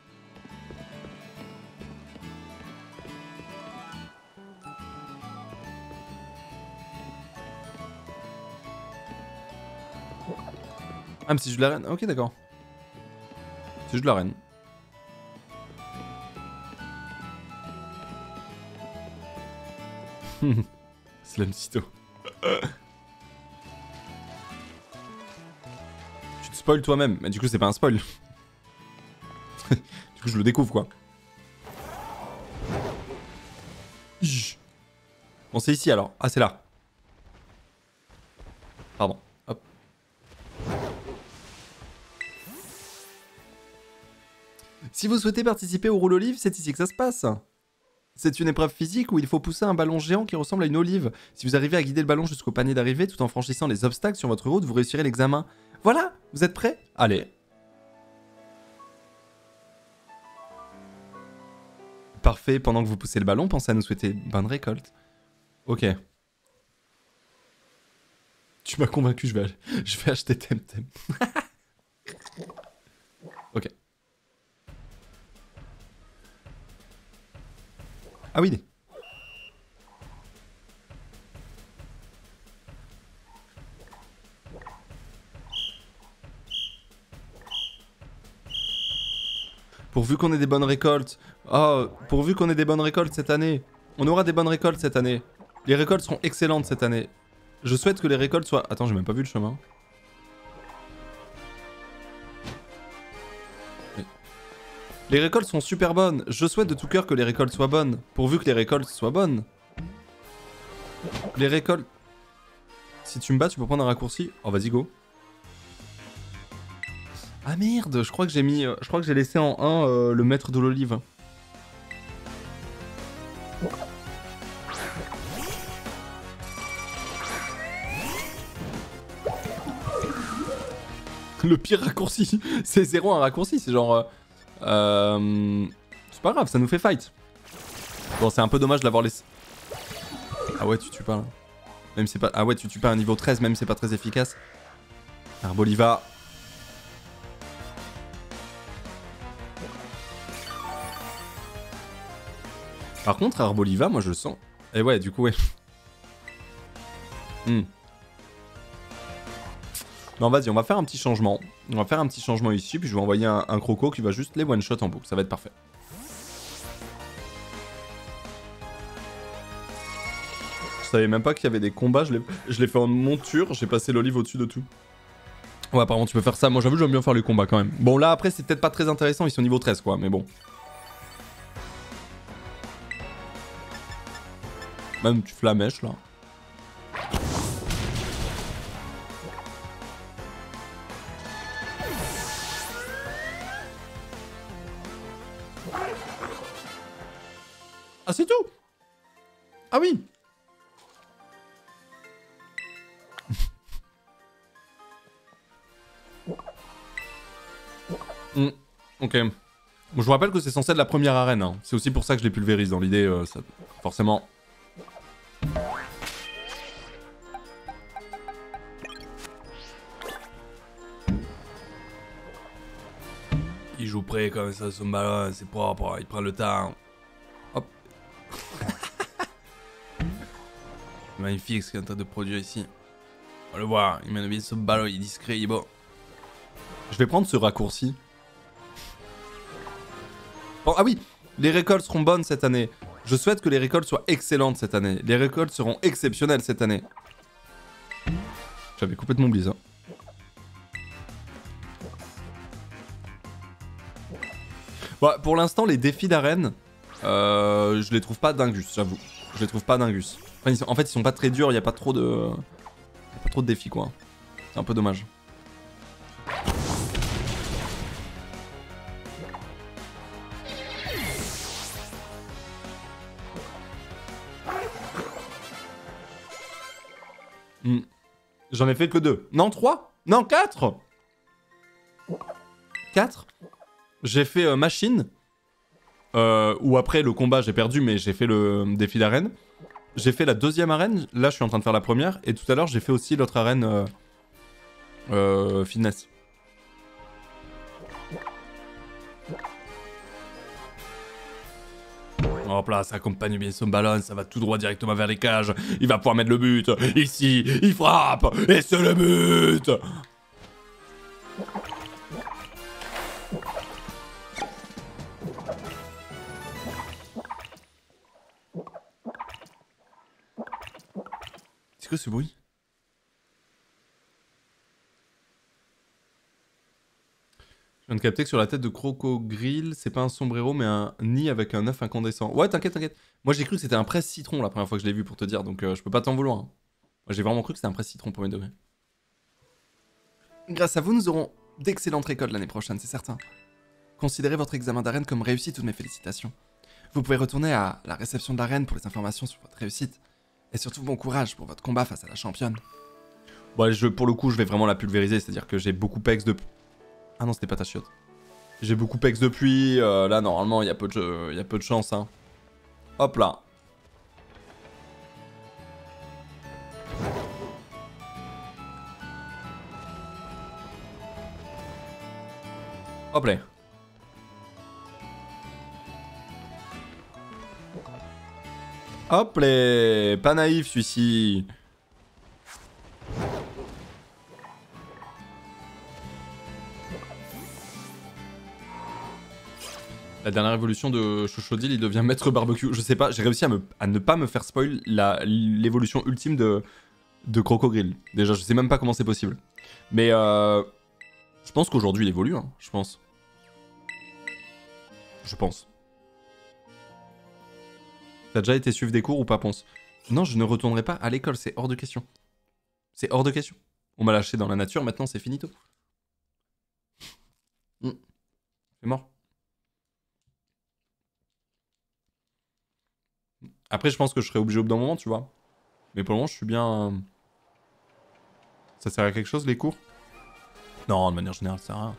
Ah, mais c'est juste la reine. Ok, d'accord. C'est juste la reine. Slamcito. Tu te spoil toi-même. Mais du coup, c'est pas un spoil. Du coup, je le découvre, quoi. Bon, c'est ici, alors. Ah, c'est là. Pardon. Hop. Si vous souhaitez participer au roule olive, c'est ici que ça se passe. C'est une épreuve physique où il faut pousser un ballon géant qui ressemble à une olive. Si vous arrivez à guider le ballon jusqu'au panier d'arrivée tout en franchissant les obstacles sur votre route, vous réussirez l'examen. Voilà, vous êtes prêts? Allez. Parfait, pendant que vous poussez le ballon, pensez à nous souhaiter bonne récolte. Ok. Tu m'as convaincu, je vais, je vais acheter Temtem. Ok. Ah oui. Pourvu qu'on ait des bonnes récoltes. Oh, pourvu qu'on ait des bonnes récoltes cette année. On aura des bonnes récoltes cette année. Les récoltes seront excellentes cette année. Je souhaite que les récoltes soient... Attends, j'ai même pas vu le chemin. Les récoltes sont super bonnes. Je souhaite de tout cœur que les récoltes soient bonnes. Pourvu que les récoltes soient bonnes. Les récoltes... Si tu me bats, tu peux prendre un raccourci. Oh, vas-y, go. Ah merde, je crois que j'ai mis... Je crois que j'ai laissé en un euh, le maître de l'olive. Le pire raccourci. C'est zéro un raccourci, c'est genre... Euh... Euh... C'est pas grave, ça nous fait fight. Bon, c'est un peu dommage de l'avoir laissé... Ah ouais, tu tues pas là. Même c'est pas... Ah ouais, tu tues pas un niveau treize, même c'est pas très efficace. Arboliva. Par contre, Arboliva, moi je le sens. Et ouais, du coup, ouais. Hmm. Non, vas-y, on va faire un petit changement. On va faire un petit changement ici, puis je vais envoyer un, un croco qui va juste les one-shot en boucle. Ça va être parfait. Je savais même pas qu'il y avait des combats. Je l'ai fait en monture. J'ai passé l'olive au-dessus de tout. Ouais, apparemment, tu peux faire ça. Moi, j'avoue, j'aime bien faire les combats quand même. Bon, là, après, c'est peut-être pas très intéressant. Ils sont niveau treize, quoi. Mais bon. Même tu flamèches, là. Ah, c'est tout. Ah oui. mm, ok. Bon, je vous rappelle que c'est censé être la première arène. Hein. C'est aussi pour ça que je les pulvérise dans l'idée. Euh, ça... Forcément. Il joue près comme ça, son ballon, c'est propre, il prend le temps. Hop. Magnifique ce qu'il est en train de produire ici. On va le voir, il mène bien son ballon, il est discret, il est beau. Je vais prendre ce raccourci. Bon, ah oui, les récoltes seront bonnes cette année. Je souhaite que les récoltes soient excellentes cette année. Les récoltes seront exceptionnelles cette année. J'avais complètement oublié ça. Bon, pour l'instant, les défis d'arène, euh, je les trouve pas dingus, j'avoue. Je les trouve pas dingus. Enfin, ils sont, en fait, ils sont pas très durs, il y a pas trop de... Y a pas trop de défis, quoi. C'est un peu dommage. Hmm. J'en ai fait que deux. Non, trois? Non, quatre? quatre. J'ai fait euh, machine. Euh, où après le combat j'ai perdu mais j'ai fait le défi d'arène. J'ai fait la deuxième arène. Là je suis en train de faire la première. Et tout à l'heure j'ai fait aussi l'autre arène euh, euh, fitness. Hop là, ça accompagne bien son ballon, ça va tout droit directement vers les cages. Il va pouvoir mettre le but. Ici, il frappe. Et c'est le but. C'est quoi ce bruit? Je viens de capter que sur la tête de Crocogrill, c'est pas un sombrero, mais un nid avec un œuf incandescent. Ouais, t'inquiète, t'inquiète. Moi, j'ai cru que c'était un presse citron la première fois que je l'ai vu, pour te dire, donc euh, je peux pas t'en vouloir. Hein. Moi, j'ai vraiment cru que c'était un presse citron, premier degré. Grâce à vous, nous aurons d'excellentes récoltes l'année prochaine, c'est certain. Considérez votre examen d'arène comme réussi, toutes mes félicitations. Vous pouvez retourner à la réception de l'arène pour les informations sur votre réussite. Et surtout, bon courage pour votre combat face à la championne. Bon, je, pour le coup, je vais vraiment la pulvériser, c'est-à-dire que j'ai beaucoup pex de... Ah non, c'était pas ta chiotte. J'ai beaucoup pex depuis, euh, là, normalement, il y, y a peu de chance, hein. Hop là. Hop là. Hop là. Pas naïf, celui-ci. La dernière évolution de Chochodil, il devient maître barbecue. Je sais pas, j'ai réussi à, me, à ne pas me faire spoil l'évolution ultime de, de Crocogrill. Déjà, je sais même pas comment c'est possible. Mais euh, je pense qu'aujourd'hui, il évolue, hein, je pense. Je pense. T'as déjà été suivre des cours ou pas, Ponce? Non, je ne retournerai pas à l'école, c'est hors de question. C'est hors de question. On m'a lâché dans la nature, maintenant c'est finito. Mmh. C'est mort. Après, je pense que je serai obligé au bout d'un moment, tu vois. Mais pour le moment, je suis bien... Ça sert à quelque chose, les cours? Non, de manière générale, ça sert à rien.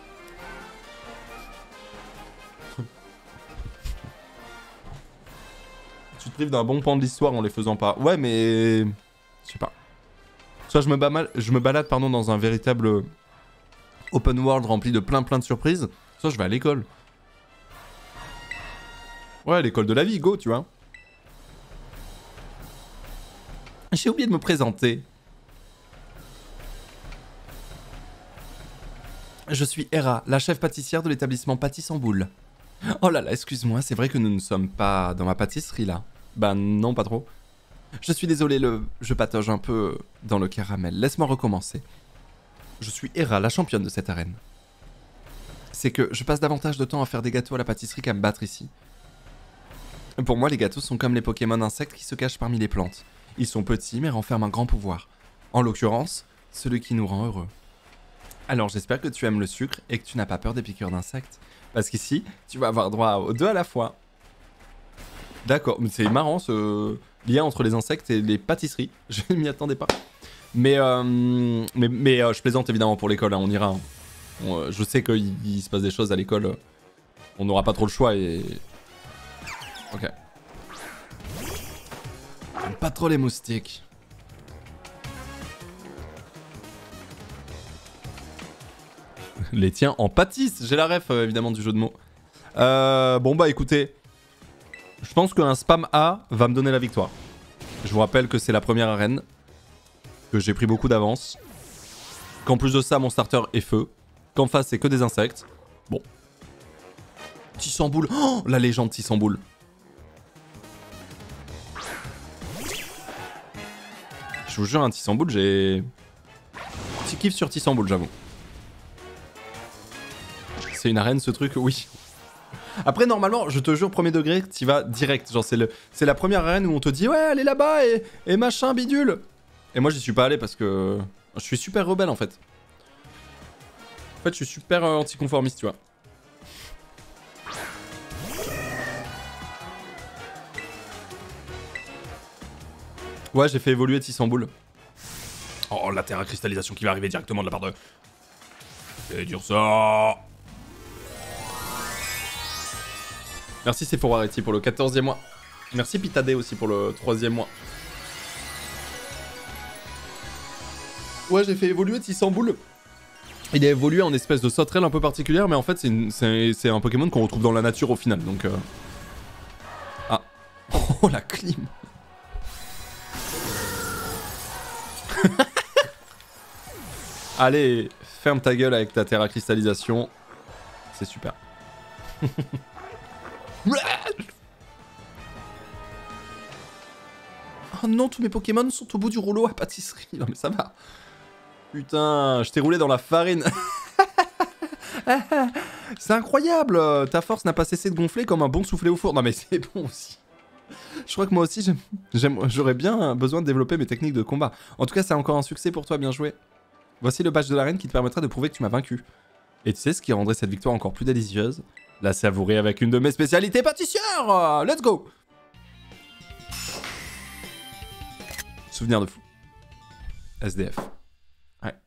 Tu te prives d'un bon pan de l'histoire en les faisant pas. Ouais, mais... Je sais pas. Soit je me, mal... je me balade pardon, dans un véritable open world rempli de plein plein de surprises, soit je vais à l'école. Ouais, l'école de la vie, go, tu vois. J'ai oublié de me présenter. Je suis Hera, la chef pâtissière de l'établissement Pâtiss en Boule. Oh là là, excuse-moi, c'est vrai que nous ne sommes pas dans ma pâtisserie là. Bah non, pas trop. Je suis désolé, le... je patauge un peu dans le caramel. Laisse-moi recommencer. Je suis Hera, la championne de cette arène. C'est que je passe davantage de temps à faire des gâteaux à la pâtisserie qu'à me battre ici. Pour moi, les gâteaux sont comme les Pokémon insectes qui se cachent parmi les plantes. Ils sont petits mais renferment un grand pouvoir. En l'occurrence, celui qui nous rend heureux. Alors j'espère que tu aimes le sucre et que tu n'as pas peur des piqûres d'insectes. Parce qu'ici, tu vas avoir droit aux deux à la fois. D'accord, mais c'est marrant ce lien entre les insectes et les pâtisseries. Je ne m'y attendais pas. Mais, euh, mais, mais euh, je plaisante évidemment pour l'école, hein, on ira. Hein. Bon, euh, je sais qu'il il se passe des choses à l'école. On n'aura pas trop le choix et... Ok. J'aime pas trop les moustiques. Les tiens en pâtisse. J'ai la ref euh, évidemment du jeu de mots. Euh, bon bah écoutez. Je pense qu'un spam A va me donner la victoire. Je vous rappelle que c'est la première arène. Que j'ai pris beaucoup d'avance. Qu'en plus de ça mon starter est feu. Qu'en face c'est que des insectes. Bon. Tissamboule. Oh, la légende Tissamboule. Je vous jure un Tissamboule j'ai... Petit kiff sur Tissamboule j'avoue. C'est une arène ce truc, oui. Après normalement, je te jure premier degré, t'y vas direct. Genre c'est le, c'est la première arène où on te dit ouais allez là-bas et, et machin bidule. Et moi j'y suis pas allé parce que je suis super rebelle en fait. En fait je suis super euh, anticonformiste tu vois. Ouais j'ai fait évoluer Tissamboule. Oh la terre à cristallisation qui va arriver directement de la part de... C'est dur ça. Merci Sephoraretti pour le quatorzième mois. Merci Pitade aussi pour le troisième mois. Ouais, j'ai fait évoluer Tissamboul. Il a évolué en espèce de sauterelle un peu particulière, mais en fait, c'est un Pokémon qu'on retrouve dans la nature au final, donc... Euh... Ah. Oh, la clim. Allez, ferme ta gueule avec ta terra cristallisation. C'est super. Oh non, tous mes Pokémon sont au bout du rouleau à pâtisserie. Non mais ça va. Putain, je t'ai roulé dans la farine. C'est incroyable. Ta force n'a pas cessé de gonfler comme un bon soufflé au four. Non mais c'est bon aussi. Je crois que moi aussi, j'aurais bien besoin de développer mes techniques de combat. En tout cas, c'est encore un succès pour toi, bien joué. Voici le badge de l'arène qui te permettra de prouver que tu m'as vaincu. Et tu sais ce qui rendrait cette victoire encore plus délicieuse? La savourer avec une de mes spécialités pâtissières. Let's go. Souvenir de fou. S D F. Ouais.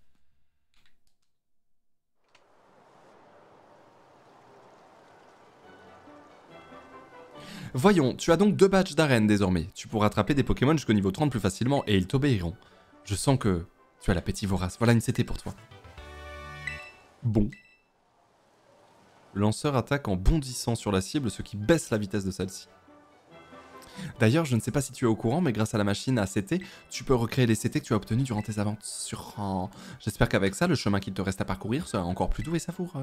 Voyons, tu as donc deux badges d'arène désormais. Tu pourras attraper des Pokémon jusqu'au niveau trente plus facilement et ils t'obéiront. Je sens que tu as l'appétit vorace. Voilà une C T pour toi. Bon. Le lanceur attaque en bondissant sur la cible, ce qui baisse la vitesse de celle-ci. D'ailleurs, je ne sais pas si tu es au courant, mais grâce à la machine à C T, tu peux recréer les C T que tu as obtenus durant tes aventures. Oh. J'espère qu'avec ça, le chemin qu'il te reste à parcourir sera encore plus doux et savoureux.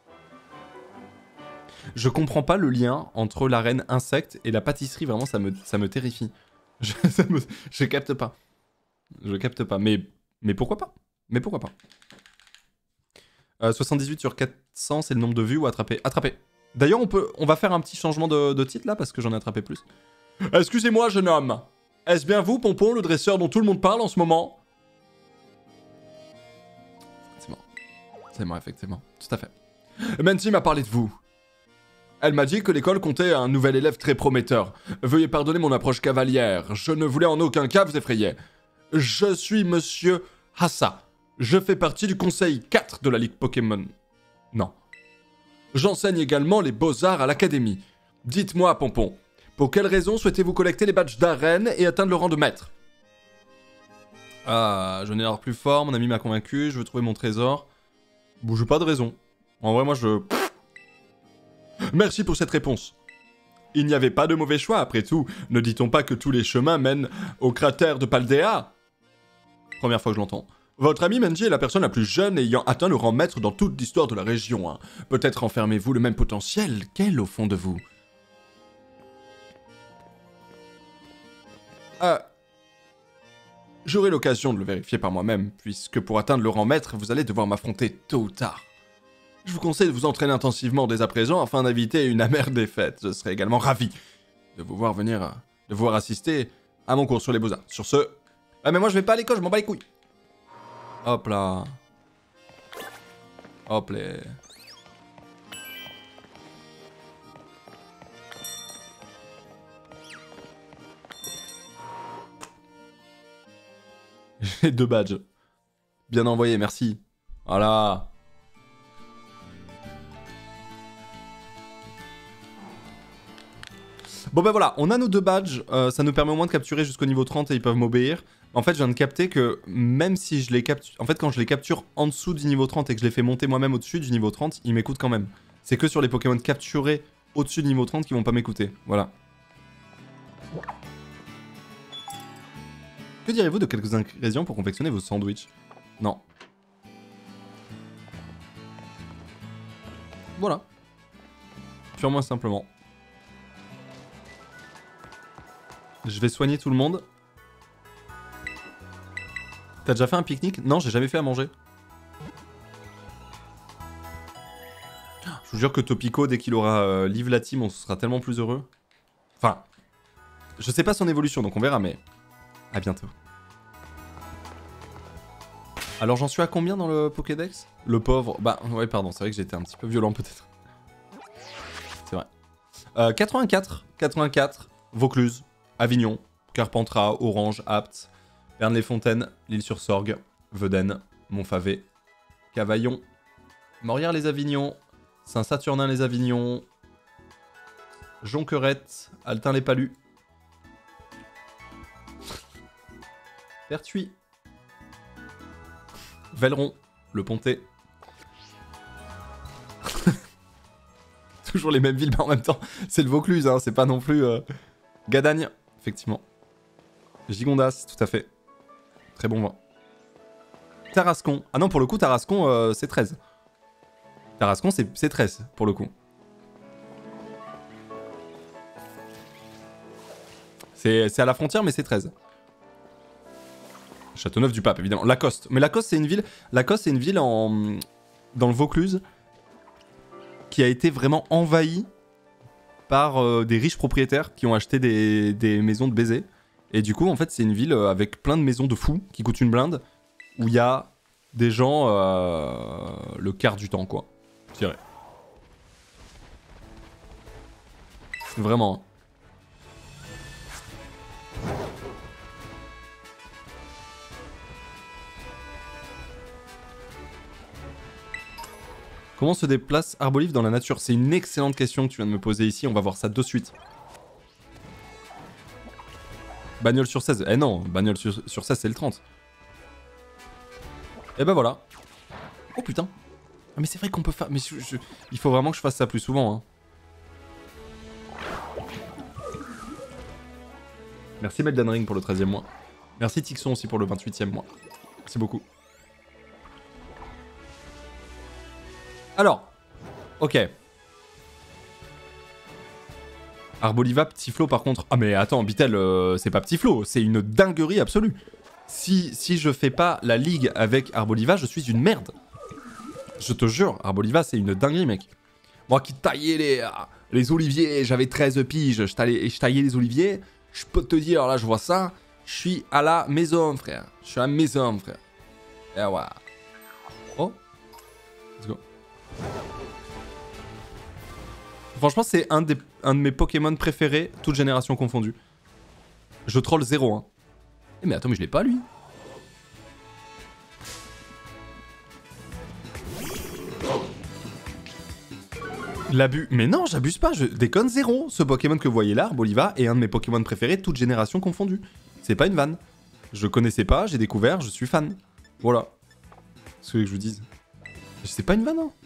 Je comprends pas le lien entre l'arène insecte et la pâtisserie, vraiment ça me, ça me terrifie. Je, ça me, je capte pas. Je capte pas, mais, mais pourquoi pas? Mais pourquoi pas? euh, soixante-dix-huit sur quatre cents, c'est le nombre de vues ou attrapé. Attrapé. D'ailleurs, on peut, on va faire un petit changement de, de titre là, parce que j'en ai attrapé plus. Excusez-moi, jeune homme. Est-ce bien vous, Pompon, le dresseur dont tout le monde parle en ce moment? C'est moi. C'est moi, effectivement. Tout à fait. Mandy m'a parlé de vous. Elle m'a dit que l'école comptait un nouvel élève très prometteur. Veuillez pardonner mon approche cavalière. Je ne voulais en aucun cas vous effrayer. Je suis Monsieur Hassa. Je fais partie du conseil quatre de la Ligue Pokémon. Non. J'enseigne également les beaux-arts à l'académie. Dites-moi, Pompon, pour quelle raison souhaitez-vous collecter les badges d'arène et atteindre le rang de maître? Ah, je n'ai l'air plus fort, mon ami m'a convaincu, je veux trouver mon trésor. Bouge pas de raison. En vrai, moi, je... Merci pour cette réponse. Il n'y avait pas de mauvais choix, après tout. Ne dit-on pas que tous les chemins mènent au cratère de Paldea? Première fois que je l'entends. Votre ami Manji est la personne la plus jeune ayant atteint le rang maître dans toute l'histoire de la région. Hein. Peut-être enfermez-vous le même potentiel qu'elle au fond de vous. Ah... J'aurai l'occasion de le vérifier par moi-même, puisque pour atteindre le rang maître, vous allez devoir m'affronter tôt ou tard. Je vous conseille de vous entraîner intensivement dès à présent afin d'éviter une amère défaite. Je serai également ravi de vous voir venir, de vous voir assister à mon cours sur les beaux-arts. Sur ce... Ah mais moi je vais pas à l'école, je m'en bats les couilles. Hop là. Hop là. J'ai deux badges. Bien envoyé, merci. Voilà. Bon ben voilà, on a nos deux badges, euh, ça nous permet au moins de capturer jusqu'au niveau trente et ils peuvent m'obéir. En fait, je viens de capter que même si je les capture... En fait, quand je les capture en dessous du niveau trente et que je les fais monter moi-même au-dessus du niveau trente, ils m'écoutent quand même. C'est que sur les Pokémon capturés au-dessus du niveau trente qu'ils vont pas m'écouter. Voilà. Que direz-vous de quelques ingrédients pour confectionner vos sandwichs? Non. Voilà. Purement simplement. Je vais soigner tout le monde. T'as déjà fait un pique-nique? Non, j'ai jamais fait à manger. Je vous jure que Topico, dès qu'il aura euh, Live la team, on sera tellement plus heureux. Enfin, je sais pas son évolution, donc on verra, mais à bientôt. Alors j'en suis à combien dans le Pokédex? Le pauvre... Bah, ouais, pardon, c'est vrai que j'étais un petit peu violent peut-être. C'est vrai. Euh, quatre-vingt-quatre. quatre-vingt-quatre. Vaucluse. Avignon. Carpentras. Orange. Apt. Berne-les-Fontaines. L'Île-sur-Sorgue. Vedène. Montfavet. Cavaillon. Morières-les-Avignons. Saint-Saturnin-les-Avignons. Jonquerette, Altin les Palus. Pertuis. Velleron, le Pontet. Toujours les mêmes villes, mais en même temps, c'est le Vaucluse, hein, c'est pas non plus... Euh... Gadagne, effectivement. Gigondas, tout à fait. Très bon vin. Tarascon. Ah non, pour le coup, Tarascon, euh, c'est treize. Tarascon, c'est treize, pour le coup. C'est à la frontière, mais c'est treize. Châteauneuf du Pape, évidemment. Lacoste. Mais Lacoste, c'est une ville... Lacoste, c'est une ville en... dans le Vaucluse qui a été vraiment envahie par euh, des riches propriétaires qui ont acheté des, des maisons de baisers. Et du coup, en fait, c'est une ville avec plein de maisons de fous qui coûtent une blinde, où il y a des gens euh, le quart du temps, quoi. Je dirais. Vraiment. Comment se déplace Arbolive dans la nature? C'est une excellente question que tu viens de me poser ici, on va voir ça de suite. Bagnole sur seize. Eh non, bagnole sur, sur seize, c'est le trente. Et ben voilà. Oh putain. Ah mais c'est vrai qu'on peut faire... Mais je, je... il faut vraiment que je fasse ça plus souvent. Hein. Merci Melden Ring pour le treizième mois. Merci Tixon aussi pour le vingt-huitième mois. Merci beaucoup. Alors, ok. Arboliva, Petit Flo par contre... Ah mais attends, Bitel, euh, c'est pas Petit Flo, c'est une dinguerie absolue. Si, si je fais pas la ligue avec Arboliva, je suis une merde. Je te jure, Arboliva, c'est une dinguerie, mec. Moi qui taillais les, les oliviers, j'avais treize piges, je taillais, je taillais les oliviers, je peux te dire, là je vois ça, je suis à la maison, frère. Je suis à la maison, frère. Et ouais. Oh. Let's go. Franchement, c'est un, un de mes Pokémon préférés, toute génération confondue. Je troll zéro, hein. Eh mais attends, mais je l'ai pas, lui. L'abus. Mais non, j'abuse pas, je déconne zéro. Ce Pokémon que vous voyez là, Arboliva, est un de mes Pokémon préférés, toute génération confondue. C'est pas une vanne. Je connaissais pas, j'ai découvert, je suis fan. Voilà. Ce que je vous dise. C'est pas une vanne, hein.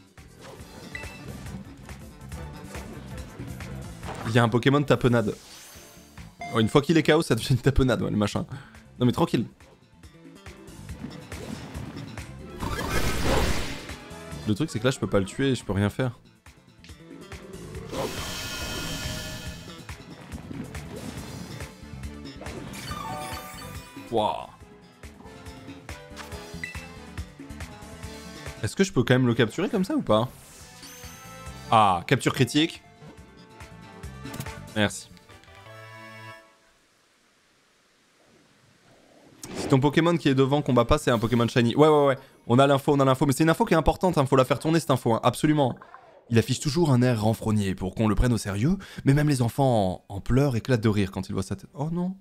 Il y a un Pokémon tapenade. Oh, une fois qu'il est K O, ça devient une tapenade, ouais, le machin. Non mais tranquille. Le truc c'est que là je peux pas le tuer et je peux rien faire. Wouah. Est-ce que je peux quand même le capturer comme ça ou pas? Ah, capture critique. Merci. Si ton Pokémon qui est devant combat pas, c'est un Pokémon Shiny. Ouais, ouais, ouais. On a l'info, on a l'info. Mais c'est une info qui est importante, hein. Faut la faire tourner cette info, hein. Absolument. Il affiche toujours un air renfrogné pour qu'on le prenne au sérieux. Mais même les enfants en, en pleurs éclatent de rire quand ils voient sa tête. Oh non.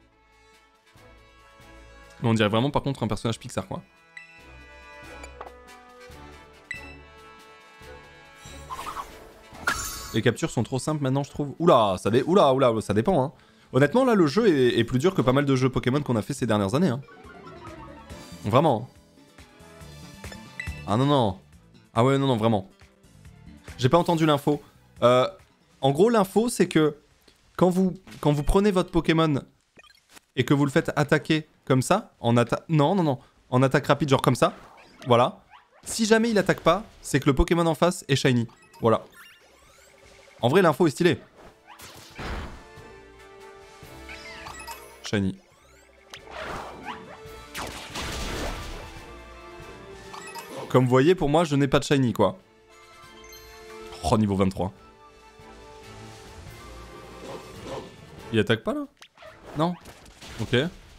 Mais on dirait vraiment par contre un personnage Pixar, quoi. Les captures sont trop simples maintenant, je trouve. Oula, ça, dé... Oula, oula, ça dépend, hein. Honnêtement, là, le jeu est, est plus dur que pas mal de jeux Pokémon qu'on a fait ces dernières années, hein. Vraiment. Ah non, non. Ah ouais, non, non, vraiment. J'ai pas entendu l'info. Euh, en gros, l'info, c'est que quand vous, quand vous prenez votre Pokémon et que vous le faites attaquer comme ça, en attaque... Non, non, non. En attaque rapide, genre comme ça. Voilà. Si jamais il attaque pas, c'est que le Pokémon en face est shiny. Voilà. En vrai, l'info est stylée. Shiny. Comme vous voyez, pour moi, je n'ai pas de shiny, quoi. Oh, niveau vingt-trois. Il attaque pas, là? Non? Ok.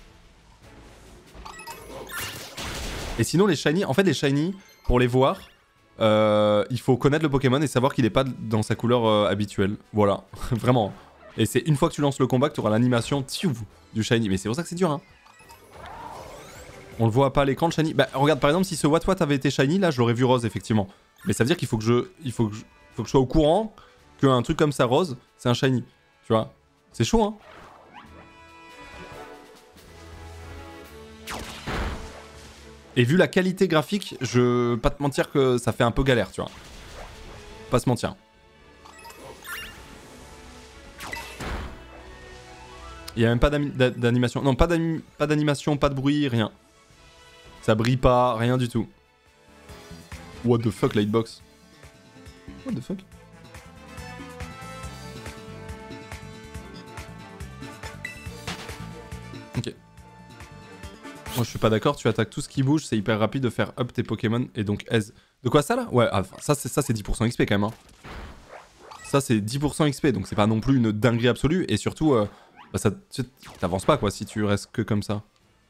Et sinon, les shiny... En fait, les shiny, pour les voir... Euh, il faut connaître le Pokémon et savoir qu'il n'est pas dans sa couleur euh, habituelle. Voilà, vraiment. Et c'est une fois que tu lances le combat que tu auras l'animation du shiny. Mais c'est pour ça que c'est dur, hein. On le voit pas à l'écran, le shiny. Bah, regarde, par exemple, si ce What What avait été shiny, là, je l'aurais vu rose, effectivement. Mais ça veut dire qu'il faut que je... Il faut que je... faut que je sois au courant qu'un truc comme ça rose, c'est un shiny. Tu vois? C'est chaud, hein? Et vu la qualité graphique, je... Pas te mentir que ça fait un peu galère, tu vois. Pas se mentir. Il n'y a même pas d'animation. Non, pas d'animation, pas de bruit, rien. Ça brille pas, rien du tout. What the fuck, la hitbox? What the fuck? Ok. Moi je suis pas d'accord, tu attaques tout ce qui bouge, c'est hyper rapide de faire up tes Pokémon et donc aise. De quoi ça là? Ouais, ah, ça c'est dix pour cent X P quand même. Hein. Ça c'est dix pour cent X P, donc c'est pas non plus une dinguerie absolue et surtout, euh, bah, ça t'avances pas quoi si tu restes que comme ça.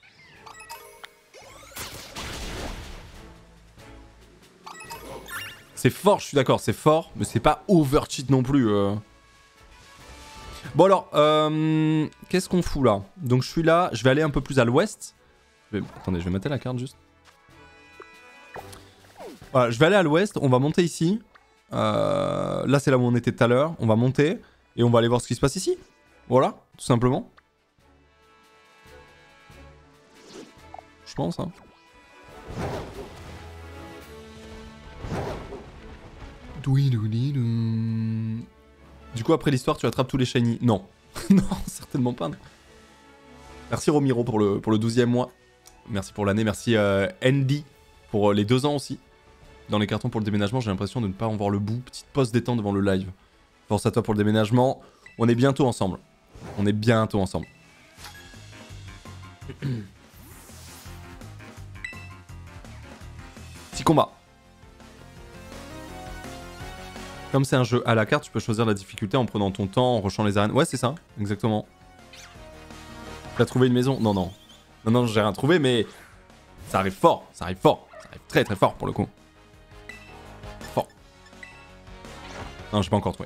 C'est fort, je suis d'accord, c'est fort, mais c'est pas over cheat non plus. Euh... Bon alors, euh, qu'est-ce qu'on fout là? Donc je suis là, je vais aller un peu plus à l'ouest. Vais... Attendez, je vais mettre la carte juste. Voilà, je vais aller à l'ouest, on va monter ici. Euh, là c'est là où on était tout à l'heure, on va monter et on va aller voir ce qui se passe ici. Voilà, tout simplement. Je pense, hein. Du coup, après l'histoire, tu attrapes tous les shiny. Non. Non, certainement pas. Non. Merci Romiro pour le, pour le douzième mois. Merci pour l'année. Merci euh, Andy pour euh, les deux ans aussi. Dans les cartons pour le déménagement, j'ai l'impression de ne pas en voir le bout. Petite pause détente devant le live. Force à toi pour le déménagement. On est bientôt ensemble. On est bientôt ensemble. Petit combat. Comme c'est un jeu à la carte, tu peux choisir la difficulté en prenant ton temps, en rushant les arènes. Ouais, c'est ça, exactement. T'as trouvé une maison? Non, non. Non, non, j'ai rien trouvé, mais ça arrive fort, ça arrive fort. Ça arrive très très fort pour le coup. Fort. Non, j'ai pas encore trouvé.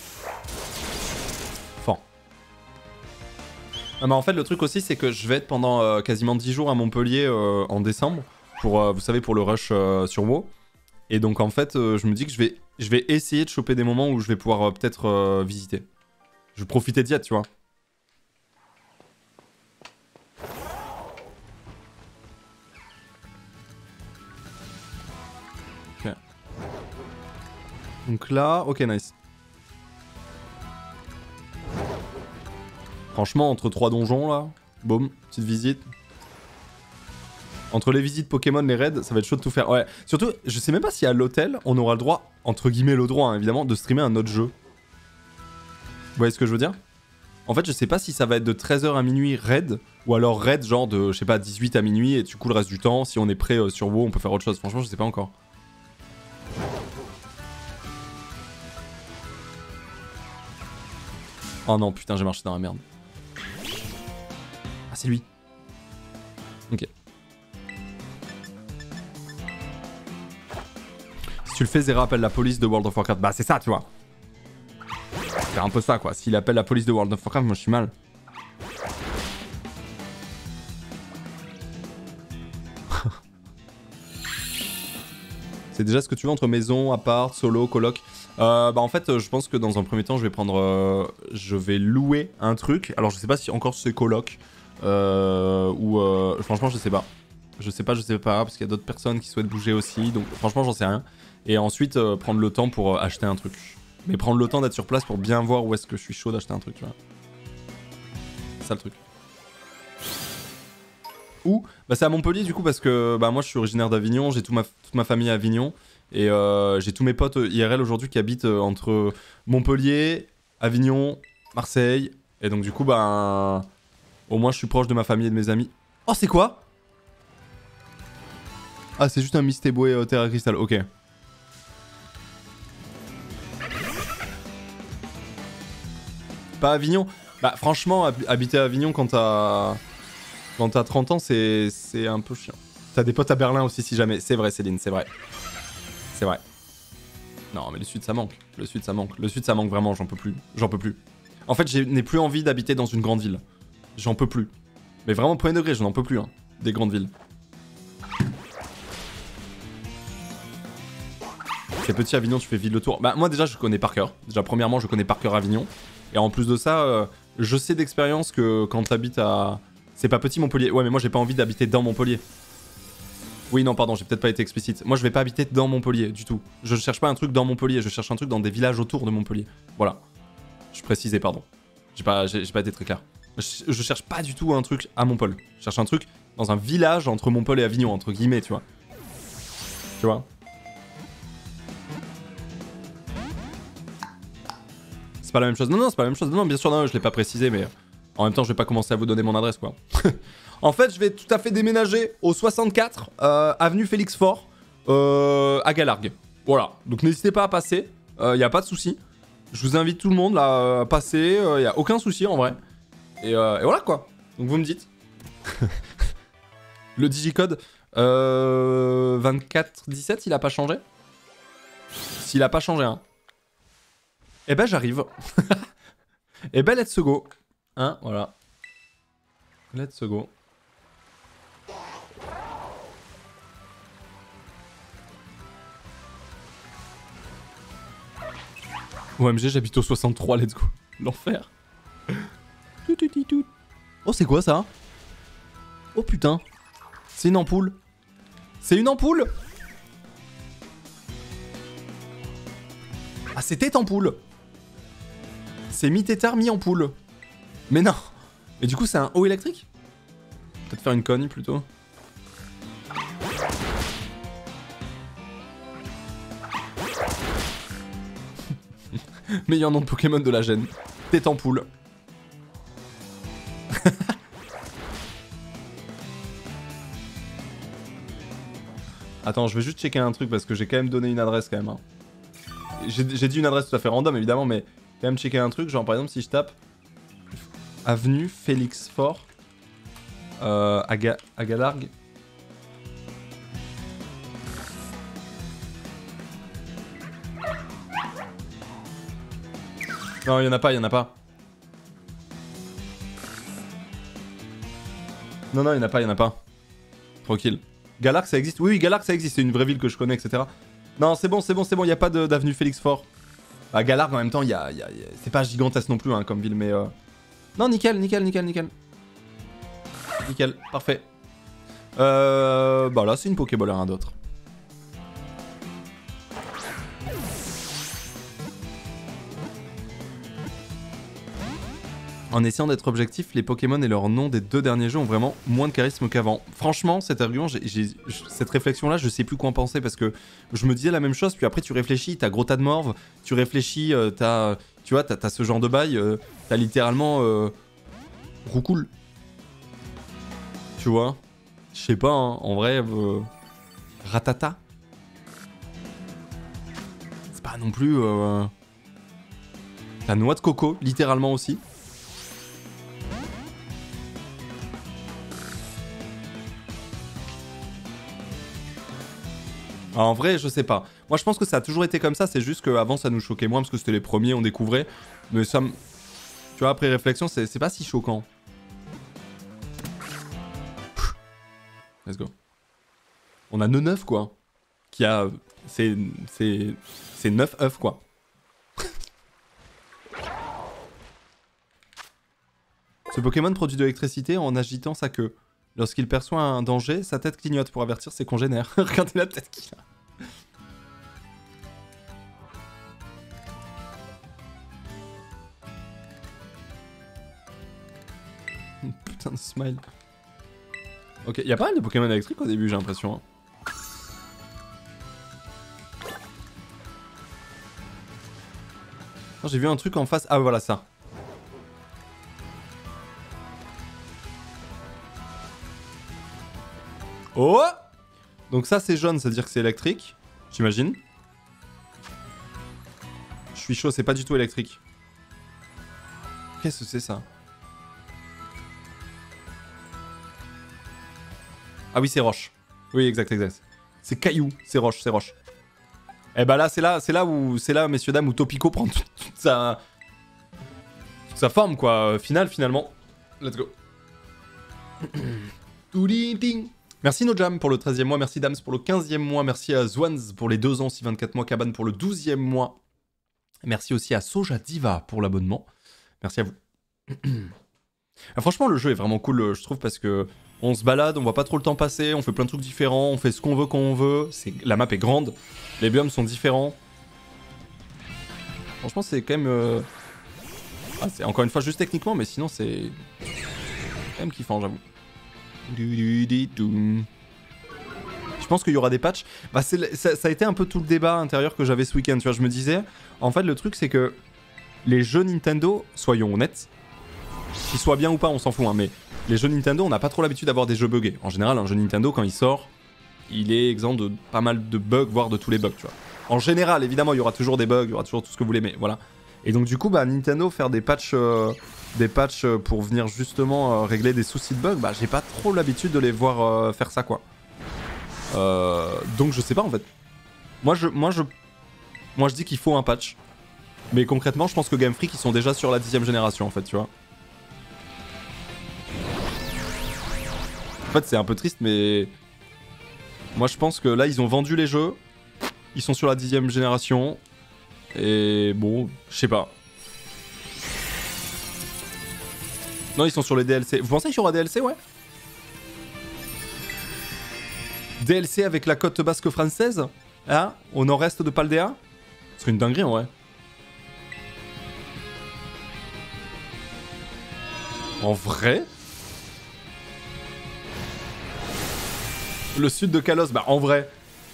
Fort. Ah, mais en fait, le truc aussi, c'est que je vais être pendant euh, quasiment dix jours à Montpellier euh, en décembre. Pour, euh, vous savez, pour le rush euh, sur WoW. Et donc en fait, euh, je me dis que je vais, je vais essayer de choper des moments où je vais pouvoir euh, peut-être euh, visiter. Je vais profiter d'y être, tu vois. Ok. Donc là, ok, nice. Franchement, entre trois donjons là, boum, petite visite. Entre les visites Pokémon, les raids, ça va être chaud de tout faire. Ouais, surtout, je sais même pas si à l'hôtel, on aura le droit, entre guillemets le droit hein, évidemment, de streamer un autre jeu. Vous voyez ce que je veux dire? En fait, je sais pas si ça va être de treize heures à minuit raid, ou alors raid genre de, je sais pas, dix-huit à minuit, et du coup le reste du temps, si on est prêt euh, sur WoW, on peut faire autre chose. Franchement, je sais pas encore. Oh non, putain, j'ai marché dans la merde. Ah, c'est lui. Ok. Si tu le fais, Zera appelle la police de World of Warcraft. Bah c'est ça, tu vois. C'est un peu ça, quoi. S'il appelle la police de World of Warcraft, moi je suis mal. C'est déjà ce que tu veux entre maison, appart, solo, coloc. Euh, bah en fait, je pense que dans un premier temps, je vais prendre... Euh, je vais louer un truc. Alors je sais pas si encore c'est coloc. Euh, ou... Euh, franchement, je sais pas. Je sais pas, je sais pas. Parce qu'il y a d'autres personnes qui souhaitent bouger aussi. Donc franchement, j'en sais rien. Et ensuite, euh, prendre le temps pour euh, acheter un truc. Mais prendre le temps d'être sur place pour bien voir où est-ce que je suis chaud d'acheter un truc, tu vois. C'est ça le truc. Ou, bah c'est à Montpellier du coup parce que bah moi je suis originaire d'Avignon, j'ai toute ma, toute ma famille à Avignon. Et euh, j'ai tous mes potes I R L aujourd'hui qui habitent euh, entre Montpellier, Avignon, Marseille. Et donc du coup, bah... Au moins je suis proche de ma famille et de mes amis. Oh, c'est quoi? Ah, c'est juste un Mistéboué euh, Terra Cristal, ok. Pas Avignon. Bah franchement, hab habiter à Avignon quand t'as quand t'as trente ans, c'est un peu chiant. T'as des potes à Berlin aussi si jamais. C'est vrai Céline, c'est vrai. C'est vrai. Non mais le sud ça manque. Le sud ça manque. Le sud ça manque vraiment, j'en peux plus. J'en peux plus. En fait, je n'ai plus envie d'habiter dans une grande ville. J'en peux plus. Mais vraiment premier degré, je n'en peux plus hein, des grandes villes. C'est petit Avignon, tu fais vite le tour. Bah moi déjà je connais par cœur. Déjà premièrement je connais par cœur Avignon. Et en plus de ça, euh, je sais d'expérience que quand t'habites à... C'est pas petit Montpellier. Ouais mais moi j'ai pas envie d'habiter dans Montpellier. Oui non pardon, j'ai peut-être pas été explicite. Moi je vais pas habiter dans Montpellier du tout. Je cherche pas un truc dans Montpellier, je cherche un truc dans des villages autour de Montpellier. Voilà. Je précisais pardon. J'ai pas, j'ai pas été très clair. Je, je cherche pas du tout un truc à Montpellier. Je cherche un truc dans un village entre Montpellier et Avignon, entre guillemets, tu vois. Tu vois. C'est pas la même chose. Non, non, c'est pas la même chose. Non, bien sûr, non, je l'ai pas précisé, mais en même temps, je vais pas commencer à vous donner mon adresse, quoi. En fait, je vais tout à fait déménager au soixante-quatre, euh, avenue Félix Faure, euh, à Galargues. Voilà. Donc n'hésitez pas à passer. Il euh, y a pas de souci. Je vous invite tout le monde là à passer. Il euh, y a aucun souci en vrai. Et, euh, et voilà quoi. Donc vous me dites. Le digicode euh, vingt-quatre dix-sept, il a pas changé? S'il a pas changé, hein. Eh ben j'arrive. Eh ben let's go. Hein, voilà. Let's go. O M G, j'habite au soixante-trois, let's go. L'enfer. Oh, c'est quoi ça? Oh putain. C'est une ampoule. C'est une ampoule. Ah, c'était ampoule. C'est mi-tétard, mi-ampoule. Mais non. Mais du coup, c'est un haut électrique? Peut-être faire une conne plutôt. Meilleur nom de Pokémon de la gêne. Tête en poule. Attends, je vais juste checker un truc parce que j'ai quand même donné une adresse quand même. Hein. J'ai dit une adresse tout à fait random évidemment, mais quand même checker un truc. Genre par exemple si je tape avenue Félix Faure euh, à, Ga à Galargues. Non, il y en a pas, il y en a pas. Non, non, il y en a pas, il y en a pas. Tranquille. Galargues, ça existe? Oui, oui, Galargues, ça existe. C'est une vraie ville que je connais, et cetera. Non, c'est bon, c'est bon, c'est bon. Il n'y a pas d'avenue Félix Faure. Bah, Galargues, en même temps, il y a, y a, y a... c'est pas gigantesque non plus hein, comme ville, mais... Euh... Non, nickel, nickel, nickel, nickel. Nickel, parfait. Euh... Bah là, c'est une Pokéball, rien d'autre. En essayant d'être objectif, les Pokémon et leurs noms des deux derniers jeux ont vraiment moins de charisme qu'avant. Franchement, cet argument, j'ai, j'ai, cette réflexion-là, je sais plus quoi en penser parce que je me disais la même chose, puis après tu réfléchis, t'as Grota de Morve, tu réfléchis, euh, t'as, tu vois, t'as, t'as ce genre de bail, euh, t'as littéralement euh, Roucoule. Tu vois, je sais pas, hein, en vrai, euh, Ratata. C'est pas non plus. Euh, t'as Noix de Coco, littéralement aussi. Alors, en vrai, je sais pas. Moi, je pense que ça a toujours été comme ça. C'est juste qu'avant, ça nous choquait moins parce que c'était les premiers, on découvrait. Mais ça me... Tu vois, après réflexion, c'est pas si choquant. Let's go. On a neuf quoi. Qui a... C'est... C'est... C'est neuf œufs, quoi. Ce Pokémon produit de l'électricité en agitant sa queue. Lorsqu'il perçoit un danger, sa tête clignote pour avertir ses congénères. Regardez la tête qu'il a. Putain de smile. Ok, il y a pas mal de Pokémon électriques au début, j'ai l'impression. Hein. J'ai vu un truc en face. Ah voilà ça. Oh! Donc ça c'est jaune, ça veut dire que c'est électrique. J'imagine. Je suis chaud, c'est pas du tout électrique. Qu'est-ce que c'est ça? Ah oui, c'est roche. Oui, exact, exact. C'est caillou, c'est roche, c'est roche. Et bah là, c'est là, c'est là où, c'est là, messieurs dames, où Topico prend toute, toute sa, toute sa forme, quoi, finale, finalement. Let's go. Merci Nojam pour le treizième mois, merci Dams pour le quinzième mois, merci à Zwans pour les deux ans, aussi vingt-quatre mois, Cabane pour le douzième mois. Merci aussi à Soja Diva pour l'abonnement. Merci à vous. Ah, franchement, le jeu est vraiment cool, je trouve, parce que on se balade, on voit pas trop le temps passer, on fait plein de trucs différents, on fait ce qu'on veut quand on veut. La map est grande, les biomes sont différents. Franchement, c'est quand même... Euh... Ah, c'est encore une fois juste techniquement, mais sinon, c'est quand même kiffant, j'avoue. Je pense qu'il y aura des patchs. Bah, ça, ça a été un peu tout le débat intérieur que j'avais ce week-end. Tu vois, je me disais, en fait, le truc, c'est que les jeux Nintendo, soyons honnêtes, qu'ils soient bien ou pas, on s'en fout, hein, mais les jeux Nintendo, on n'a pas trop l'habitude d'avoir des jeux buggés. En général, un jeu Nintendo, quand il sort, il est exempt de pas mal de bugs, voire de tous les bugs, tu vois. En général, évidemment, il y aura toujours des bugs, il y aura toujours tout ce que vous voulez, mais voilà. Et donc, du coup, bah, Nintendo, faire des patchs, euh, des patchs pour venir justement euh, régler des soucis de bugs, bah, j'ai pas trop l'habitude de les voir euh, faire ça, quoi. Euh, donc, je sais pas, en fait. Moi, je, moi, je, moi, je dis qu'il faut un patch. Mais concrètement, je pense que Game Freak, ils sont déjà sur la dixième génération, en fait, tu vois. En fait, c'est un peu triste, mais... Moi, je pense que là, ils ont vendu les jeux. Ils sont sur la dixième génération. Et bon, je sais pas. Non, ils sont sur les D L C. Vous pensez qu'il y aura D L C, ouais? D L C avec la côte basque française, hein, au nord-est de Paldea. Ce serait une dinguerie, en vrai. En vrai? Le sud de Kalos, bah en vrai.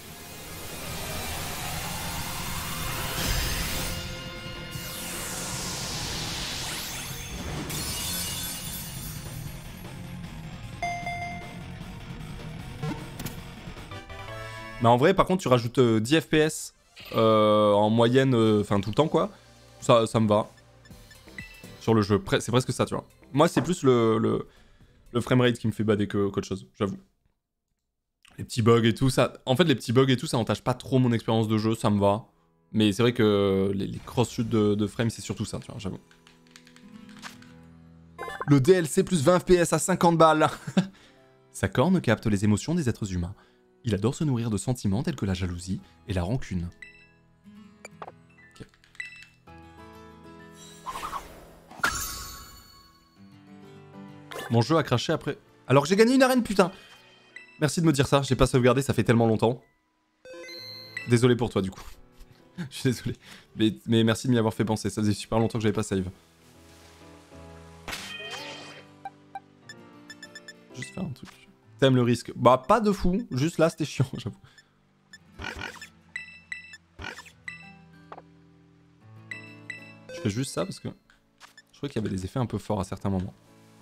Mais en vrai, par contre, tu rajoutes euh, dix F P S euh, en moyenne, enfin euh, tout le temps, quoi. Ça, ça me va. Sur le jeu, Pre c'est presque ça, tu vois. Moi, c'est plus le, le, le framerate qui me fait bader qu'autre que chose, j'avoue. Les petits bugs et tout, ça... En fait, les petits bugs et tout, ça entache pas trop mon expérience de jeu, ça me va. Mais c'est vrai que les, les cross-chutes de, de frame, c'est surtout ça, tu vois, j'avoue. Le D L C plus vingt F P S à cinquante balles. Sa corne capte les émotions des êtres humains. Il adore se nourrir de sentiments tels que la jalousie et la rancune. Okay. Mon jeu a craché après... Alors que j'ai gagné une arène, putain. Merci de me dire ça, j'ai pas sauvegardé, ça fait tellement longtemps. Désolé pour toi, du coup. Je suis désolé. Mais, mais merci de m'y avoir fait penser, ça faisait super longtemps que j'avais pas save. Juste faire un truc. T'aimes le risque? Bah, pas de fou. Juste là, c'était chiant, j'avoue. Je fais juste ça parce que je crois qu'il y avait des effets un peu forts à certains moments.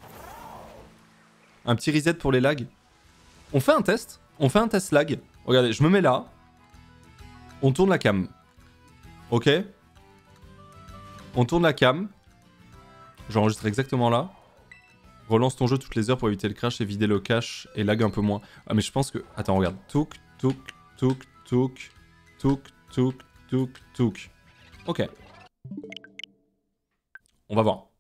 Un petit reset pour les lags. On fait un test. On fait un test lag. Regardez, je me mets là. On tourne la cam. Ok? On tourne la cam. J'enregistre exactement là. Relance ton jeu toutes les heures pour éviter le crash et vider le cache et lag un peu moins. Ah mais je pense que... Attends, regarde. Touk, touk, touk, touk, touk, touk, touk, touk. Ok. On va voir.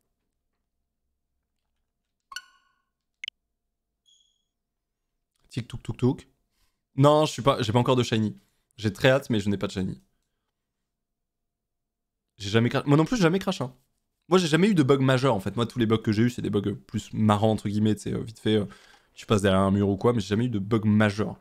Tic, touk, touk, touk. Non, je suis pas... J'ai pas encore de shiny. J'ai très hâte, mais je n'ai pas de shiny. J'ai jamais crash... Moi non plus, j'ai jamais crash, hein. Moi, j'ai jamais eu de bug majeur, en fait. Moi, tous les bugs que j'ai eu, c'est des bugs plus marrants, entre guillemets, tu sais, euh, vite fait, euh, tu passes derrière un mur ou quoi, mais j'ai jamais eu de bug majeur.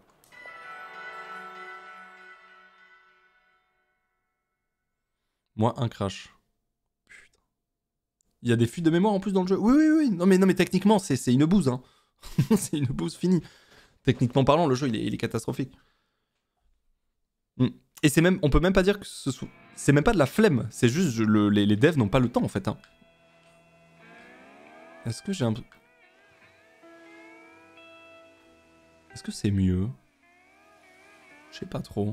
Moi, un crash. Putain. Il y a des fuites de mémoire en plus dans le jeu. Oui, oui, oui. Non, mais, non, mais techniquement, c'est une bouse, hein. C'est une bouse finie. Techniquement parlant, le jeu, il est, il est catastrophique. Mm. Et c'est même... On peut même pas dire que ce soit... C'est même pas de la flemme. C'est juste, je, le, les, les devs n'ont pas le temps, en fait, hein. Est-ce que j'ai un... Est-ce que c'est mieux? Je sais pas trop.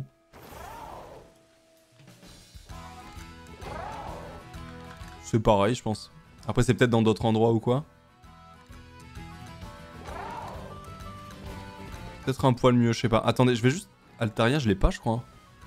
C'est pareil, je pense. Après, c'est peut-être dans d'autres endroits ou quoi. Peut-être un poil mieux, je sais pas. Attendez, je vais juste... Altaria, je l'ai pas, je crois.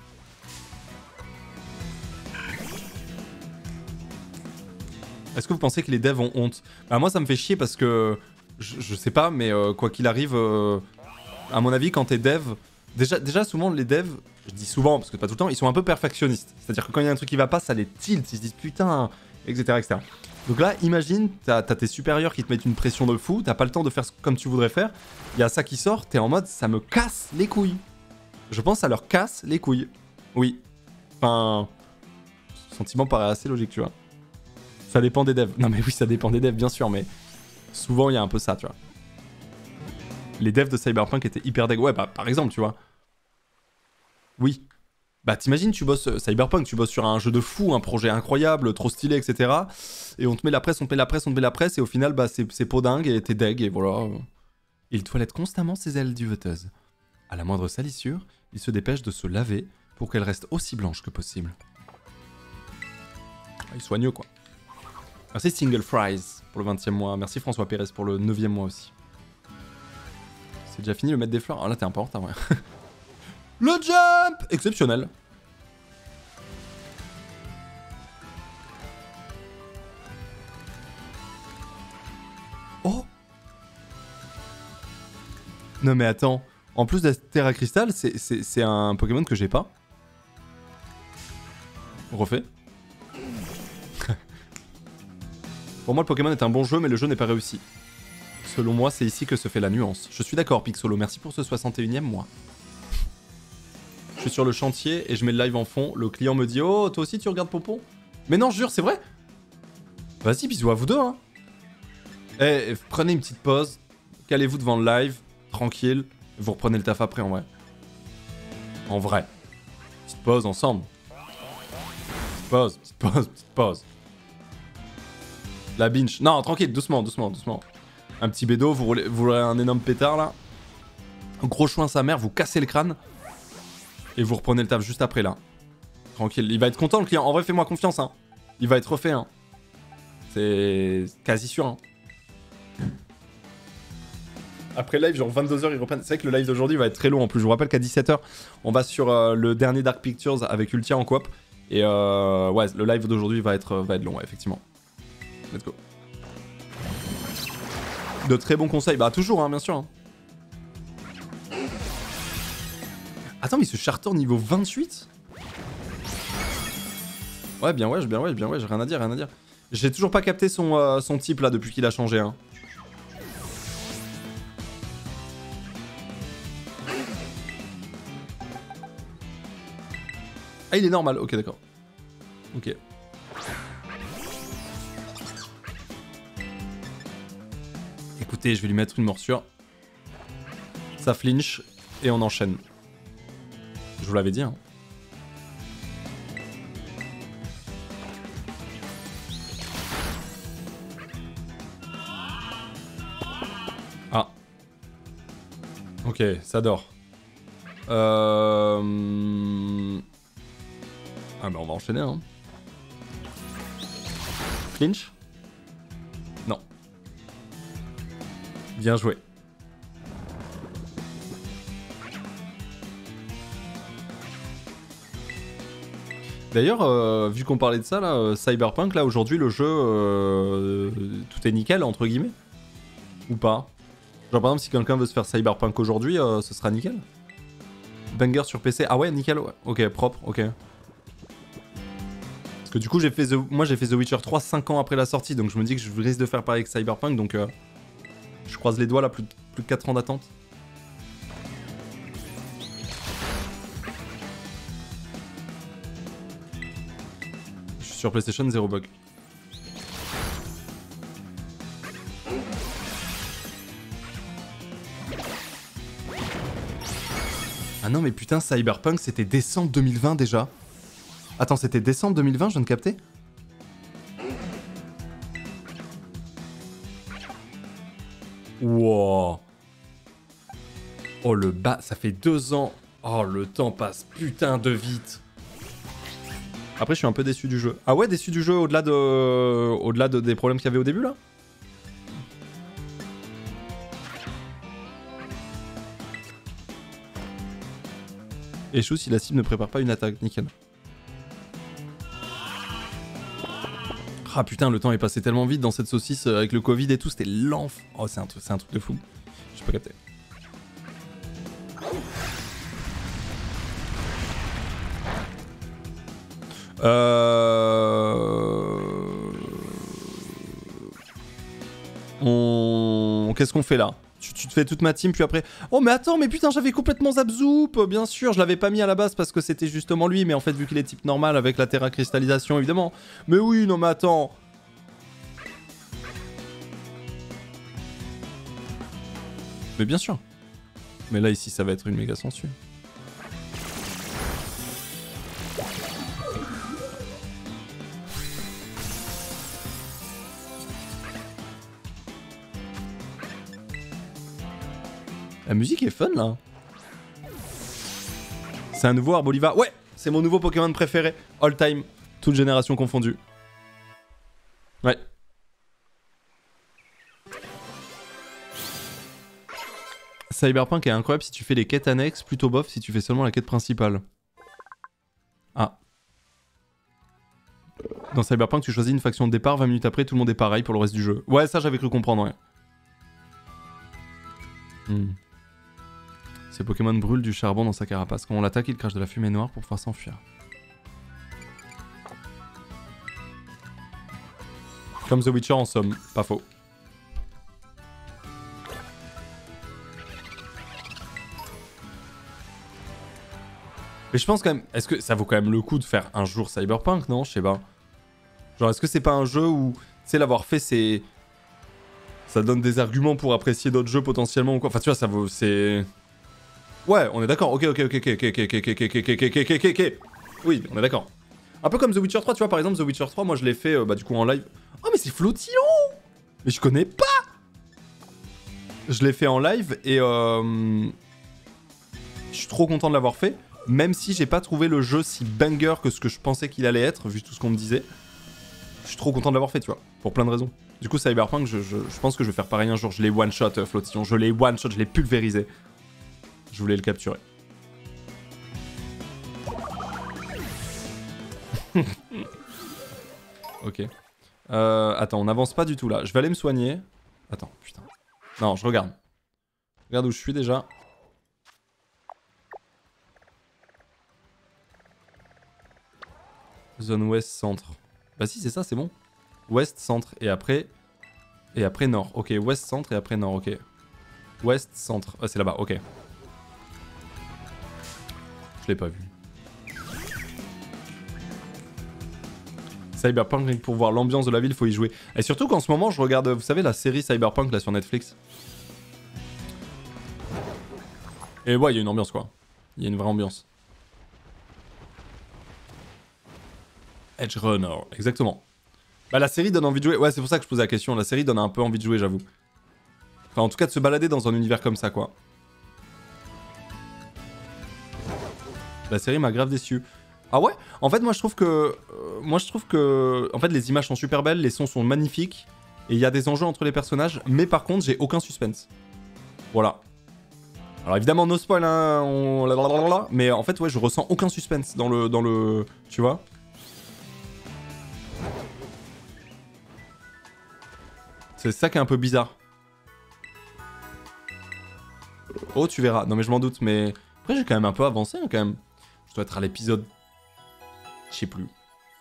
Est-ce que vous pensez que les devs ont honte? Bah moi ça me fait chier parce que... Je, je sais pas, mais euh, quoi qu'il arrive... Euh, À mon avis, quand t'es dev, déjà, déjà souvent les devs, je dis souvent parce que pas tout le temps, ils sont un peu perfectionnistes. C'est-à-dire que quand il y a un truc qui va pas, ça les tilt, ils se disent putain, et cetera et cetera. Donc là, imagine, t'as tes supérieurs qui te mettent une pression de fou, t'as pas le temps de faire comme tu voudrais faire, il y a ça qui sort, t'es en mode ça me casse les couilles. Je pense que ça leur casse les couilles. Oui. Enfin, ce sentiment paraît assez logique, tu vois. Ça dépend des devs. Non mais oui, ça dépend des devs, bien sûr, mais souvent il y a un peu ça, tu vois. Les devs de Cyberpunk étaient hyper deg. Ouais, bah par exemple, tu vois. Oui. Bah t'imagines, tu bosses Cyberpunk, tu bosses sur un jeu de fou, un projet incroyable, trop stylé, et cetera. Et on te met la presse, on te met la presse, on te met la presse, et au final, bah c'est peau dingue, et t'es deg, et voilà. Il toilette constamment ses ailes duveteuses. À la moindre salissure, il se dépêche de se laver pour qu'elles restent aussi blanches que possible. Ah, il est soigneux, quoi. Merci Single Fries pour le vingtième mois. Merci François Pérez pour le neuvième mois aussi. C'est déjà fini le mettre des fleurs. Ah là, t'es un peu en retard, ouais. Le jump exceptionnel. Oh. Non mais attends. En plus de la Terra Crystal, c'est un Pokémon que j'ai pas. Refait. Pour moi, le Pokémon est un bon jeu, mais le jeu n'est pas réussi. Selon moi, c'est ici que se fait la nuance. Je suis d'accord, Pixolo. Merci pour ce soixante et unième mois. Je suis sur le chantier et je mets le live en fond. Le client me dit « Oh, toi aussi tu regardes Pompon ?» Mais non, je jure, c'est vrai. Vas-y, bisous à vous deux, hein. Eh, prenez une petite pause. Calez-vous devant le live, tranquille. Vous reprenez le taf après, en vrai. En vrai. Petite pause ensemble. Petite pause, petite pause, petite pause. La binge. Non, tranquille, doucement, doucement, doucement. Un petit bédo, vous roulez, vous roulez un énorme pétard, là. Gros chouin sa mère, vous cassez le crâne. Et vous reprenez le taf juste après, là. Tranquille. Il va être content, le client. En vrai, fais-moi confiance, hein. Il va être refait, hein. C'est quasi sûr, hein. Après live, genre vingt-deux heures, ils reprennent. C'est vrai que le live d'aujourd'hui va être très long en plus. Je vous rappelle qu'à dix-sept heures, on va sur euh, le dernier Dark Pictures avec Ultia en coop. Et euh, ouais, le live d'aujourd'hui va être, va être long, ouais, effectivement. Let's go. De très bons conseils. Bah, toujours, hein, bien sûr. Hein. Attends, mais ce charter niveau vingt-huit? Ouais, bien ouais, bien ouais, bien ouais, j'ai rien à dire, rien à dire. J'ai toujours pas capté son, euh, son type là depuis qu'il a changé, hein. Ah, il est normal, ok, d'accord. Ok. Écoutez, je vais lui mettre une morsure. Ça flinch et on enchaîne. Je vous l'avais dit, hein. Ah. Ok, ça dort. Euh... Ah bah on va enchaîner, hein. Clinch? Non. Bien joué. D'ailleurs, euh, vu qu'on parlait de ça, là, euh, Cyberpunk, là, aujourd'hui, le jeu, euh, tout est nickel, entre guillemets? Ou pas? Genre, par exemple, si quelqu'un veut se faire Cyberpunk aujourd'hui, euh, ce sera nickel? Banger sur P C? Ah ouais, nickel, ouais. Ok, propre, ok. Parce que du coup, j'ai fait The... moi, j'ai fait The Witcher trois cinq ans après la sortie, donc je me dis que je risque de faire pareil avec Cyberpunk, donc euh, je croise les doigts, là, plus de, plus de quatre ans d'attente. Sur PlayStation, zéro bug. Ah non mais putain, Cyberpunk c'était décembre deux mille vingt déjà. Attends, c'était décembre deux mille vingt, je viens de capter? Wow. Oh le bas, ça fait deux ans. Oh le temps passe putain de vite. Après, je suis un peu déçu du jeu. Ah ouais, déçu du jeu au-delà de, au-delà de, des problèmes qu'il y avait au début, là? Échoue si la cible ne prépare pas une attaque. Nickel. Ah putain, le temps est passé tellement vite dans cette saucisse avec le Covid et tout. C'était l'enf... Oh, c'est un, un truc de fou. J'ai pas capté. Euh... On... Qu'est-ce qu'on fait là? tu, tu te fais toute ma team, puis après... Oh mais attends, mais putain, j'avais complètement Zapzoup. Bien sûr, je l'avais pas mis à la base parce que c'était justement lui. Mais en fait, vu qu'il est type normal avec la terra cristallisation, évidemment. Mais oui, non mais attends. Mais bien sûr. Mais là, ici, ça va être une méga censure. La musique est fun, là. C'est un nouveau Arboliva. Ouais, c'est mon nouveau Pokémon préféré. All time. Toute génération confondue. Ouais. Cyberpunk est incroyable si tu fais les quêtes annexes, plutôt bof si tu fais seulement la quête principale. Ah. Dans Cyberpunk, tu choisis une faction de départ, vingt minutes après, tout le monde est pareil pour le reste du jeu. Ouais, ça j'avais cru comprendre, ouais. Hmm. Ces Pokémon brûlent du charbon dans sa carapace. Quand on l'attaque, il crache de la fumée noire pour pouvoir s'enfuir. Comme The Witcher en somme, pas faux. Mais je pense quand même... Est-ce que ça vaut quand même le coup de faire un jour Cyberpunk, non? Je sais pas. Genre, est-ce que c'est pas un jeu où... Tu sais, l'avoir fait, c'est... Ça donne des arguments pour apprécier d'autres jeux potentiellement ou quoi. Enfin, tu vois, ça vaut... C'est... Ouais, on est d'accord. Ok, ok, ok, ok, ok, ok, ok, ok, ok, ok, ok, ok, ok. Oui, on est d'accord. Un peu comme The Witcher trois, tu vois, par exemple, The Witcher trois, moi je l'ai fait, euh, bah du coup, en live. Oh, mais c'est Flottillon! Mais je connais pas! Je l'ai fait en live et... Euh... Je suis trop content de l'avoir fait. Même si j'ai pas trouvé le jeu si banger que ce que je pensais qu'il allait être, vu tout ce qu'on me disait. Je suis trop content de l'avoir fait, tu vois, pour plein de raisons. Du coup, Cyberpunk, je, je, je pense que je vais faire pareil un jour. Je l'ai one-shot, euh, Flottillon. Je l'ai one-shot, je l'ai pulvérisé. Je voulais le capturer. Ok. Euh, attends, on n'avance pas du tout là. Je vais aller me soigner. Attends, putain. Non, je regarde. Regarde où je suis déjà. Zone ouest, centre. Bah si, c'est ça, c'est bon. Ouest, centre, et après... Et après nord. Ok, ouest, centre, et après nord, ok. Ouest, centre. Ah, c'est là-bas, ok. Je l'ai pas vu. Cyberpunk, pour voir l'ambiance de la ville, faut y jouer. Et surtout qu'en ce moment, je regarde, vous savez, la série Cyberpunk, là, sur Netflix. Et ouais, il y a une ambiance, quoi. Il y a une vraie ambiance. Edge Runner, exactement. Bah la série donne envie de jouer. Ouais, c'est pour ça que je pose la question. La série donne un peu envie de jouer, j'avoue. Enfin, en tout cas, de se balader dans un univers comme ça, quoi. La série m'a grave déçu. Ah ouais? En fait, moi, je trouve que... Euh, moi, je trouve que... En fait, les images sont super belles, les sons sont magnifiques. Et il y a des enjeux entre les personnages. Mais par contre, j'ai aucun suspense. Voilà. Alors évidemment, no spoil, hein. On... Mais en fait, ouais, je ressens aucun suspense dans le... Dans le... Tu vois? C'est ça qui est un peu bizarre. Oh, tu verras. Non, mais je m'en doute, mais... Après, j'ai quand même un peu avancé, hein, quand même. Je dois être à l'épisode... Je sais plus.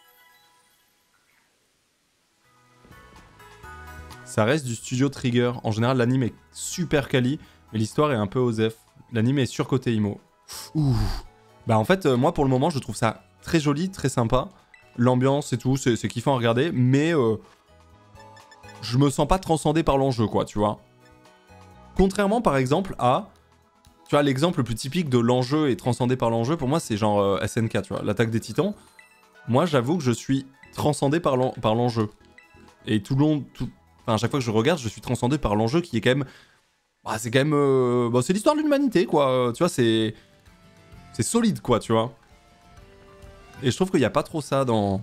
Ça reste du studio Trigger. En général, l'anime est super quali, mais l'histoire est un peu osef. L'anime est surcoté imo. Ouh. Bah en fait, euh, moi, pour le moment, je trouve ça très joli, très sympa. L'ambiance et tout, c'est kiffant à regarder, mais... Euh, je me sens pas transcendé par l'enjeu, quoi, tu vois. Contrairement, par exemple, à... Tu vois, l'exemple le plus typique de l'enjeu et transcendé par l'enjeu, pour moi, c'est genre euh, S N K, tu vois, l'attaque des titans. Moi, j'avoue que je suis transcendé par l'enjeu. Et tout le long... Tout... Enfin, à chaque fois que je regarde, je suis transcendé par l'enjeu qui est quand même... Bah, c'est quand même... Euh... Bah, c'est l'histoire de l'humanité, quoi. Tu vois, c'est... C'est solide, quoi, tu vois. Et je trouve qu'il n'y a pas trop ça dans...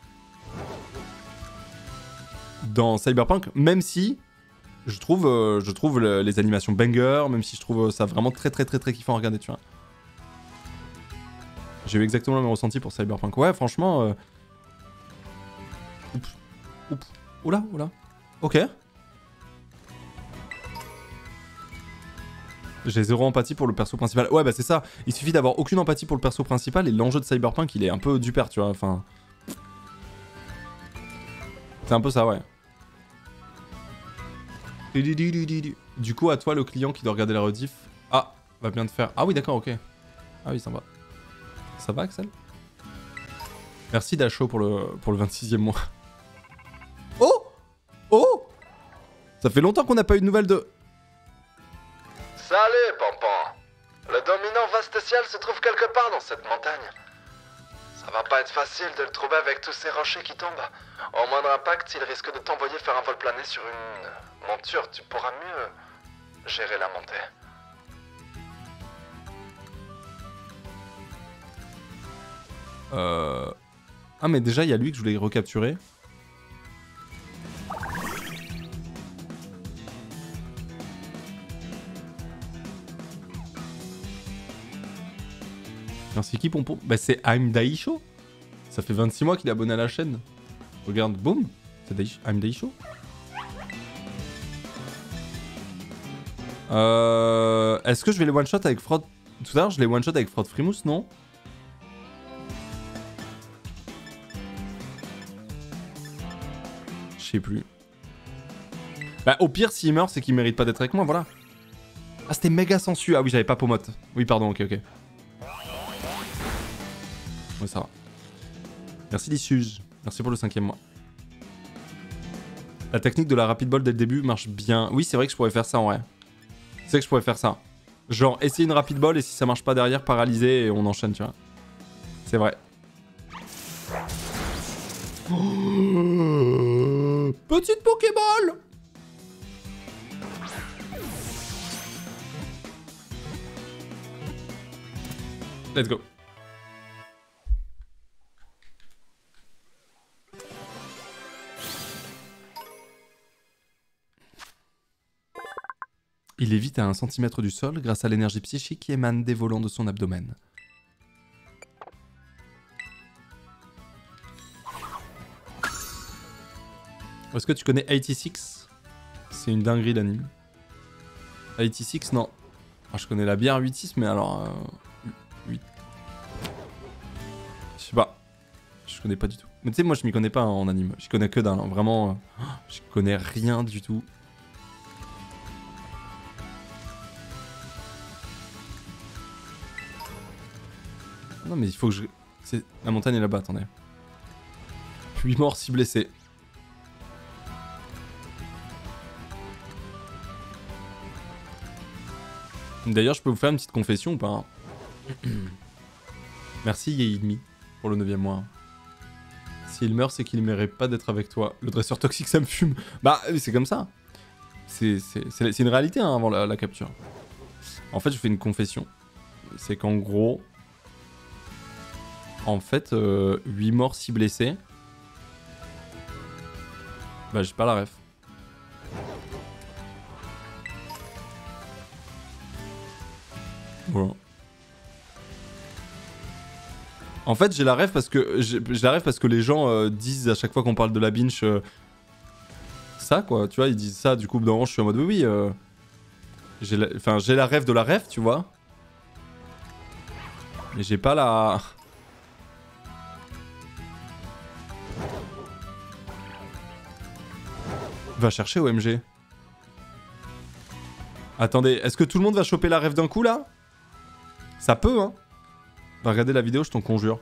Dans Cyberpunk, même si... Je trouve, euh, je trouve le, les animations banger, même si je trouve ça vraiment très très très très kiffant à regarder, tu vois. J'ai eu exactement le même ressenti pour Cyberpunk. Ouais, franchement... Euh... Oups. Oups. Oula, oula. Ok. J'ai zéro empathie pour le perso principal. Ouais, bah c'est ça. Il suffit d'avoir aucune empathie pour le perso principal et l'enjeu de Cyberpunk, il est un peu du père, tu vois. Enfin... C'est un peu ça, ouais. Du coup, à toi, le client qui doit regarder la rediff. Ah, va bien te faire... Ah oui, d'accord, ok. Ah oui, ça va. Ça va, Axel? Merci Dacho pour le, pour le vingt-sixième mois. Oh! Oh! Ça fait longtemps qu'on n'a pas eu de nouvelles de... Salut, Pampan. Le dominant vaste ciel se trouve quelque part dans cette montagne. Ça va pas être facile de le trouver avec tous ces rochers qui tombent. Au moindre impact, il risque de t'envoyer faire un vol plané sur une monture. Tu pourras mieux gérer la montée. Euh... Ah mais déjà il y a lui que je voulais recapturer. C'est qui Pompon? Bah c'est I'm Daisho. Ça fait vingt-six mois qu'il est abonné à la chaîne. Regarde, boum. C'est Daisho. I'm Daisho. Euh... Est-ce que je vais les one-shot avec Fraud... Tout à l'heure je les one-shot avec Fraud Frimousse, non? Je sais plus. Bah au pire s'il meurt c'est qu'il mérite pas d'être avec moi, voilà. Ah c'était méga sensu. Ah oui j'avais pas Pomote. Oui pardon, ok ok. Ouais ça va. Merci Dissuge. Merci pour le cinquième mois. La technique de la rapid ball dès le début marche bien. Oui c'est vrai que je pourrais faire ça en vrai. C'est vrai que je pourrais faire ça. Genre essayer une rapid ball et si ça marche pas derrière, paralyser et on enchaîne tu vois. C'est vrai. Oh, petite Pokéball. Let's go. Il est vite à un centimètre du sol grâce à l'énergie psychique qui émane des volants de son abdomen. Est-ce que tu connais quatre-vingt-six? C'est une dinguerie d'anime. quatre-vingt-six, non. Alors, je connais la bière huit six, mais alors... Euh, huit... Je sais pas. Je connais pas du tout. Mais tu sais, moi, je m'y connais pas hein, en anime. Je connais que d'un. Hein. Vraiment, euh, je connais rien du tout. Non, mais il faut que je... La montagne est là-bas, attendez. huit morts, six blessés. D'ailleurs, je peux vous faire une petite confession ou pas? Merci Yeidmi pour le neuvième mois. S'il meurt, c'est qu'il ne mérite pas d'être avec toi. Le dresseur toxique, ça me fume. Bah, c'est comme ça. C'est une réalité hein, avant la, la capture. En fait, je fais une confession. C'est qu'en gros... En fait, euh, huit morts, six blessés. Bah, j'ai pas la ref. Voilà. En fait, j'ai la ref parce que j'ai la ref parce que les gens euh, disent à chaque fois qu'on parle de la binge euh, ça quoi, tu vois, ils disent ça. Du coup, non, je suis en mode oui, oui. Euh, j'ai la... Enfin, j'ai la ref de la ref, tu vois. Mais j'ai pas la. Va chercher O M G. Attendez, est-ce que tout le monde va choper la ref d'un coup là? Ça peut, hein. Va regarder la vidéo, je t'en conjure.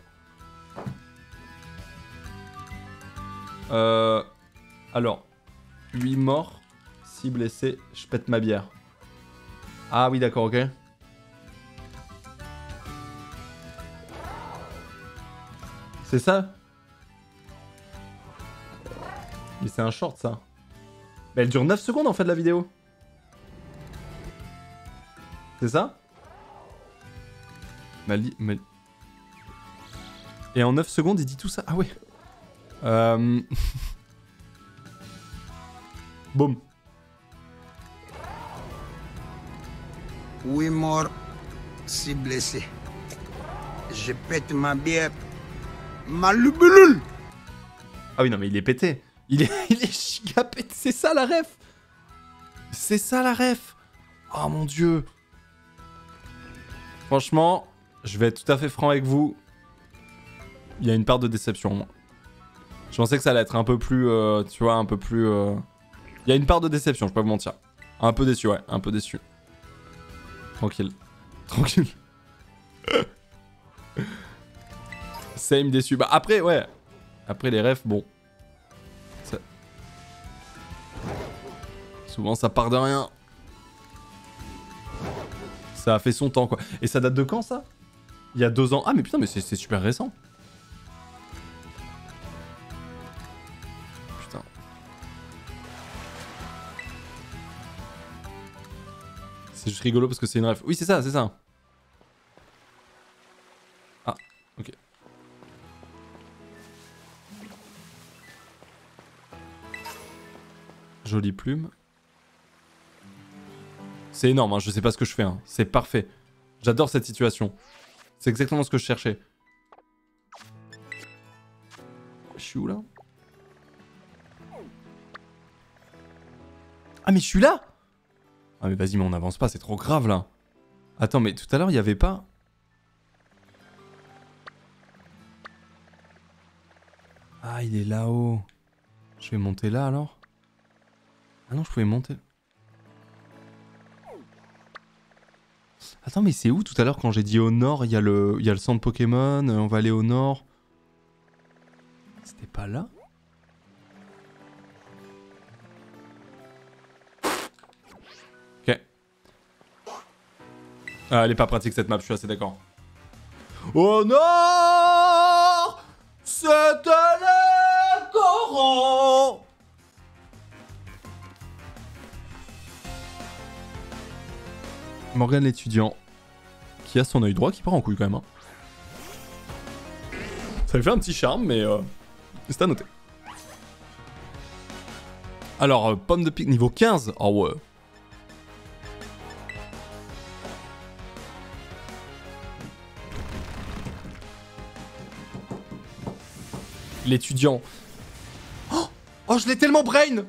Euh... Alors, huit morts, six blessés, je pète ma bière. Ah oui, d'accord, ok. C'est ça? Mais c'est un short, ça. Mais elle dure neuf secondes, en fait, la vidéo. C'est ça? Mali... Mali... Et en neuf secondes, il dit tout ça? Ah ouais. Euh... Boum. huit morts, six blessés. Je pète ma bière. Malubulul. Ah oui, non, mais il est pété. Il est, il est giga pété. C'est ça la ref. C'est ça la ref. Oh mon dieu. Franchement, je vais être tout à fait franc avec vous. Il y a une part de déception en moi. Je pensais que ça allait être un peu plus, euh, tu vois, un peu plus... Euh... Il y a une part de déception, je peux pas vous mentir. Un peu déçu, ouais, un peu déçu. Tranquille. Tranquille. Same déçu. Bah après, ouais. Après les refs, bon. Ça... Souvent ça part de rien. Ça a fait son temps, quoi. Et ça date de quand, ça? Il y a deux ans. Ah, mais putain, mais c'est super récent. Putain. C'est juste rigolo parce que c'est une ref. Oui, c'est ça, c'est ça. Ah, ok. Jolie plume. C'est énorme, hein, je sais pas ce que je fais. Hein. C'est parfait. J'adore cette situation. C'est exactement ce que je cherchais. Je suis où là? Ah mais je suis là! Ah mais vas-y, mais on avance pas, c'est trop grave là. Attends, mais tout à l'heure il y avait pas... Ah, il est là-haut. Je vais monter là alors? Ah non, je pouvais monter... Attends, mais c'est où tout à l'heure quand j'ai dit au nord, il y a le, il y a le centre Pokémon, on va aller au nord. C'était pas là? Ok. Ah, elle est pas pratique cette map, je suis assez d'accord. Au nord, c'était le Coran. Morgane l'étudiant, qui a son œil droit qui part en couille quand même. Hein. Ça lui fait un petit charme, mais euh, c'est à noter. Alors, euh, pomme de pique niveau quinze. Oh ouais. L'étudiant. Oh, oh, je l'ai tellement brain.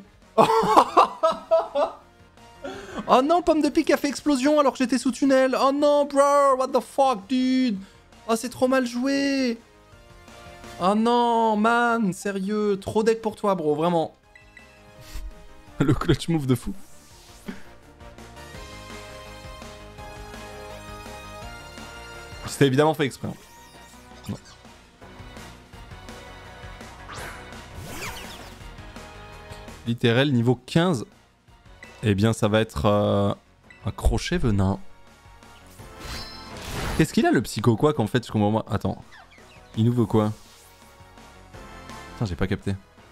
Oh non, pomme de pique a fait explosion alors que j'étais sous tunnel. Oh non, bro, what the fuck, dude. Oh, c'est trop mal joué. Oh non, man, sérieux. Trop deck pour toi, bro, vraiment. Le clutch move de fou. C'était évidemment fait exprès. Hein. Non. Littéral, niveau quinze. Eh bien, ça va être euh, un crochet venin. Qu'est-ce qu'il a, le psycho quoi qu'en fait, je comprends moi. Attends. Il nous veut quoi? Putain, j'ai pas capté.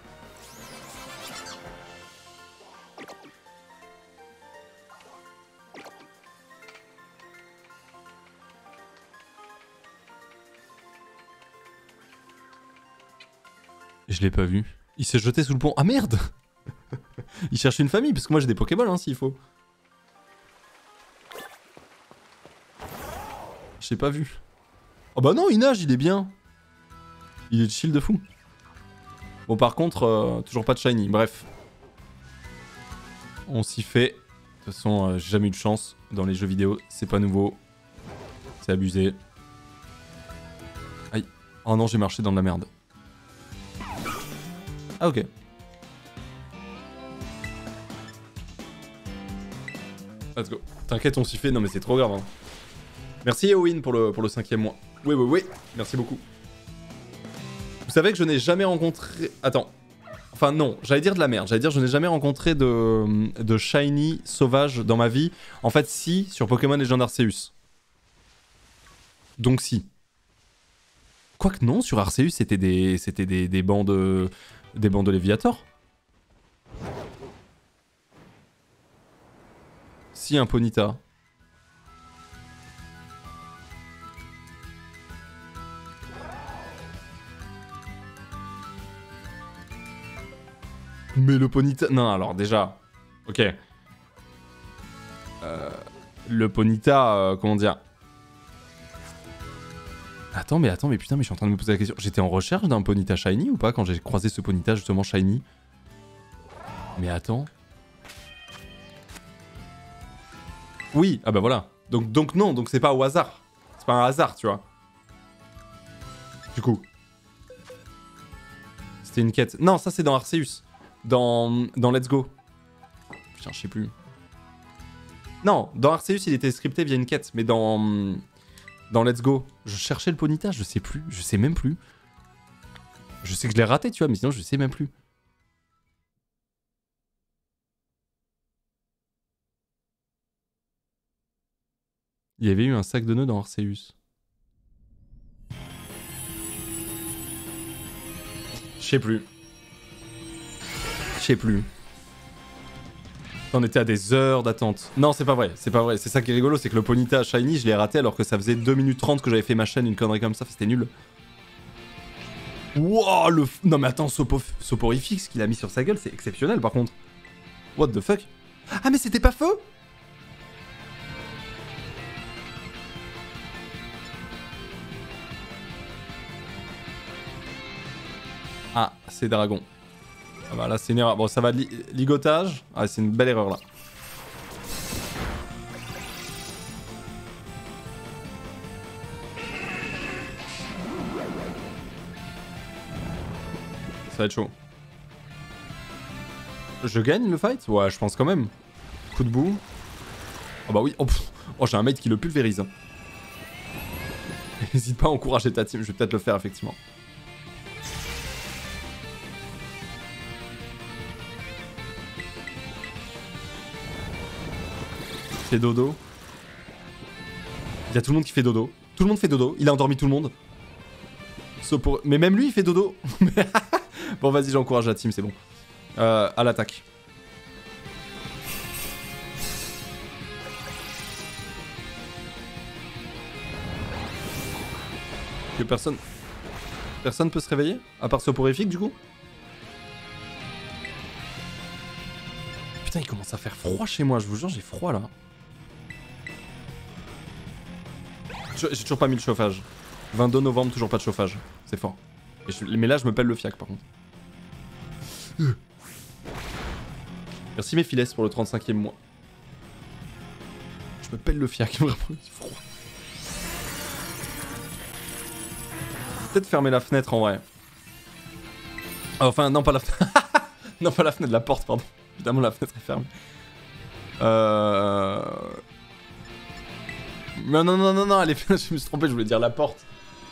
Je l'ai pas vu. Il s'est jeté sous le pont. Ah merde! Il cherche une famille, parce que moi j'ai des Pokéballs hein, s'il faut. J'ai pas vu. Oh bah non, il nage, il est bien. Il est chill de fou. Bon par contre, euh, toujours pas de shiny, bref. On s'y fait. De toute façon, euh, j'ai jamais eu de chance dans les jeux vidéo, c'est pas nouveau. C'est abusé. Aïe. Oh non, j'ai marché dans de la merde. Ah ok. Let's go. T'inquiète, on s'y fait. Non mais c'est trop grave. Hein. Merci Eowyn pour le, pour le cinquième mois. Oui, oui, oui. Merci beaucoup. Vous savez que je n'ai jamais rencontré... Attends. Enfin non, j'allais dire de la merde. J'allais dire je n'ai jamais rencontré de, de shiny sauvage dans ma vie. En fait si, sur Pokémon Legend Arceus. Donc si. Quoique non, sur Arceus c'était des, c'était des, des bancs de... Des bancs de Léviator. Si, un Ponyta. Mais le Ponyta... Non, alors déjà... Ok. Euh, le Ponyta, euh, comment dire... Attends, mais attends, mais putain, mais je suis en train de me poser la question. J'étais en recherche d'un Ponyta Shiny ou pas quand j'ai croisé ce Ponyta justement Shiny? Mais attends... Oui, ah bah voilà. Donc, donc non, donc c'est pas au hasard. C'est pas un hasard, tu vois. Du coup. C'était une quête. Non, ça c'est dans Arceus. Dans, dans Let's Go. Putain, je sais plus. Non, dans Arceus, il était scripté via une quête. Mais dans... Dans Let's Go, je cherchais le Ponyta, je sais plus. Je sais même plus. Je sais que je l'ai raté, tu vois, mais sinon je sais même plus. Il y avait eu un sac de nœuds dans Arceus. Je sais plus. Je sais plus. On était à des heures d'attente. Non, c'est pas vrai, c'est pas vrai. C'est ça qui est rigolo, c'est que le Ponyta Shiny, je l'ai raté alors que ça faisait deux minutes trente que j'avais fait ma chaîne, une connerie comme ça, c'était nul. Wouah, le... Non mais attends, Sopo... Soporifix qu'il a mis sur sa gueule, c'est exceptionnel par contre. What the fuck? Ah mais c'était pas feu? Ah, c'est dragon. Ah bah là c'est une erreur. Bon ça va li ligotage. Ah c'est une belle erreur là. Ça va être chaud. Je gagne le fight? Ouais je pense quand même. Coup de boue. Ah bah oui. Oh, oh j'ai un mate qui le pulvérise. Hein. N'hésite pas à encourager ta team. Je vais peut-être le faire effectivement. Fait dodo. Il y a tout le monde qui fait dodo. Tout le monde fait dodo. Il a endormi tout le monde. Pour... Mais même lui, il fait dodo. Bon, vas-y, j'encourage la team, c'est bon. Euh, à l'attaque. Que personne... Personne peut se réveiller? À part soporifique, du coup? Putain, il commence à faire froid chez moi, je vous jure, j'ai froid, là. J'ai toujours pas mis le chauffage. vingt-deux novembre, toujours pas de chauffage. C'est fort. Et je... Mais là, je me pèle le fiac, par contre. Merci mes filets pour le trente-cinquième mois. Je me pèle le fiac, vraiment, c'est froid. Peut-être fermer la fenêtre, en vrai. Enfin, non, pas la fenêtre. Non, pas la fenêtre, la porte, pardon. Évidemment, la fenêtre est fermée. Euh... Non, non, non, non, non, elle est... je me suis trompé, je voulais dire la porte.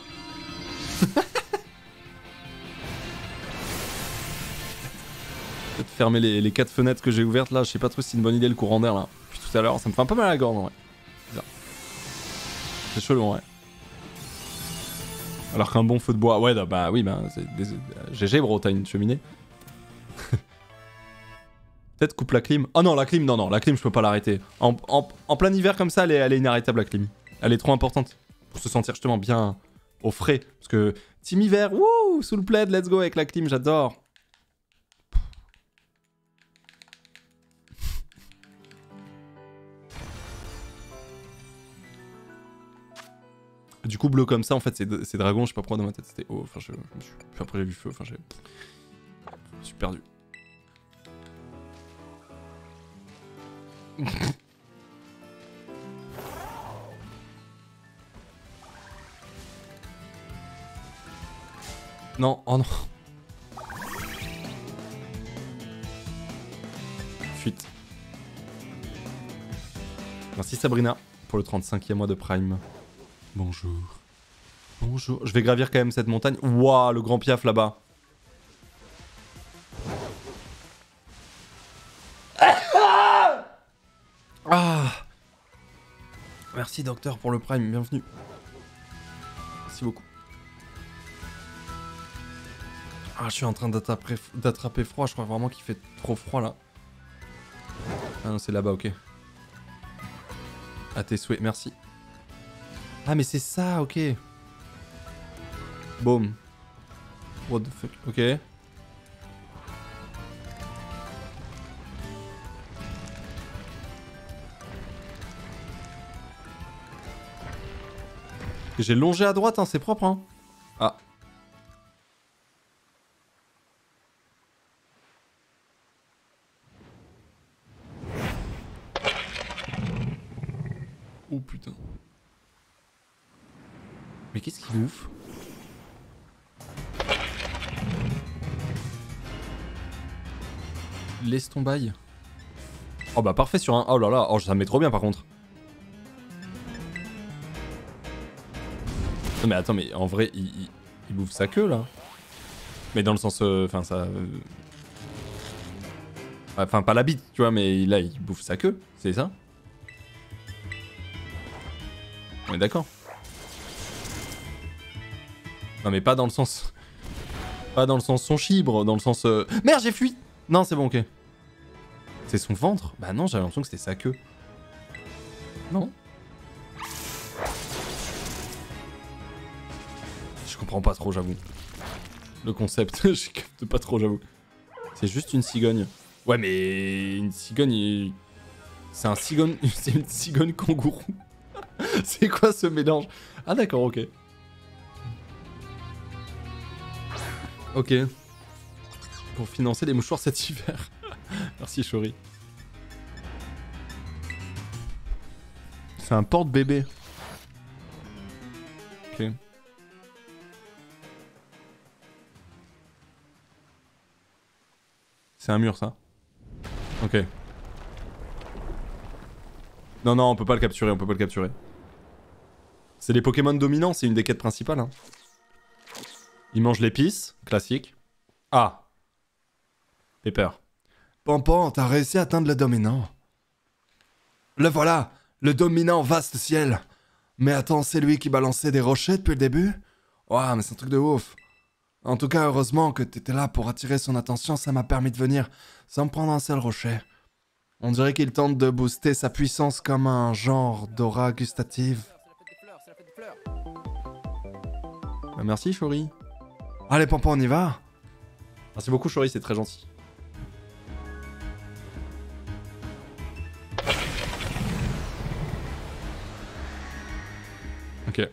Peut-être fermer les, les quatre fenêtres que j'ai ouvertes là, je sais pas trop si c'est une bonne idée le courant d'air là. Puis tout à l'heure, ça me fait un peu mal à la gorge en vrai. C'est chelou en vrai. Alors qu'un bon feu de bois, ouais, bah oui, bah c'est des... G G bro, t'as une cheminée. Peut-être coupe la clim. Oh non, la clim, non, non, la clim, je peux pas l'arrêter. En, en, en plein hiver comme ça, elle est, elle est inarrêtable la clim. Elle est trop importante. Pour se sentir justement bien au frais. Parce que team hiver, wouh, sous le plaid, let's go avec la clim, j'adore. Du coup, bleu comme ça, en fait, c'est dragon, je sais pas pourquoi dans ma tête c'était haut. Enfin, je, je me suis. Puis après, j'ai vu feu, enfin, j'ai. Je suis perdu. Non, oh non. Fuite. Merci Sabrina pour le trente-cinquième mois de Prime. Bonjour. Bonjour. Je vais gravir quand même cette montagne. Waouh, le grand piaf là-bas. Ah. Merci docteur pour le Prime, bienvenue. Merci beaucoup. Ah, je suis en train d'attraper froid, je crois vraiment qu'il fait trop froid là. Ah non, c'est là-bas, ok. À tes souhaits, merci. Ah mais c'est ça, ok. Boom. What the fuck, ok. J'ai longé à droite, hein, c'est propre, hein. Ah. Oh putain. Mais qu'est-ce qu'il bouffe? Laisse ton bail. Oh bah parfait sur un... Oh là là, oh, ça me met trop bien par contre. Non mais attends, mais en vrai, il, il, il bouffe sa queue là. Mais dans le sens... Enfin euh, ça... Euh... Enfin pas la bite, tu vois, mais là il bouffe sa queue, c'est ça? On est d'accord. Non mais pas dans le sens... Pas dans le sens son chibre, dans le sens... Euh... Merde, j'ai fui. Non, c'est bon, ok. C'est son ventre? Bah non, j'avais l'impression que c'était sa queue. Non. Je comprends pas trop, j'avoue. Le concept, je capte pas trop, j'avoue. C'est juste une cigogne. Ouais, mais une cigogne... Il... C'est un cigogne... C'est une cigogne kangourou. C'est quoi ce mélange? Ah d'accord, ok. Ok. Pour financer les mouchoirs cet hiver. Merci Chori. C'est un porte-bébé. Ok. C'est un mur ça. Ok. Non non, on peut pas le capturer, on peut pas le capturer. C'est les Pokémon dominants, c'est une des quêtes principales. Hein. Il mange l'épice, classique. Ah. Pepper. Pompon, t'as réussi à atteindre le dominant. Le voilà, le dominant vaste ciel. Mais attends, c'est lui qui balançait des rochers depuis le début? Ouah, mais c'est un truc de ouf. En tout cas, heureusement que t'étais là pour attirer son attention, ça m'a permis de venir sans me prendre un seul rocher. On dirait qu'il tente de booster sa puissance comme un genre d'aura gustative. Bah merci Chori. Allez Pompon, on y va? Merci beaucoup Chori, c'est très gentil. Ok.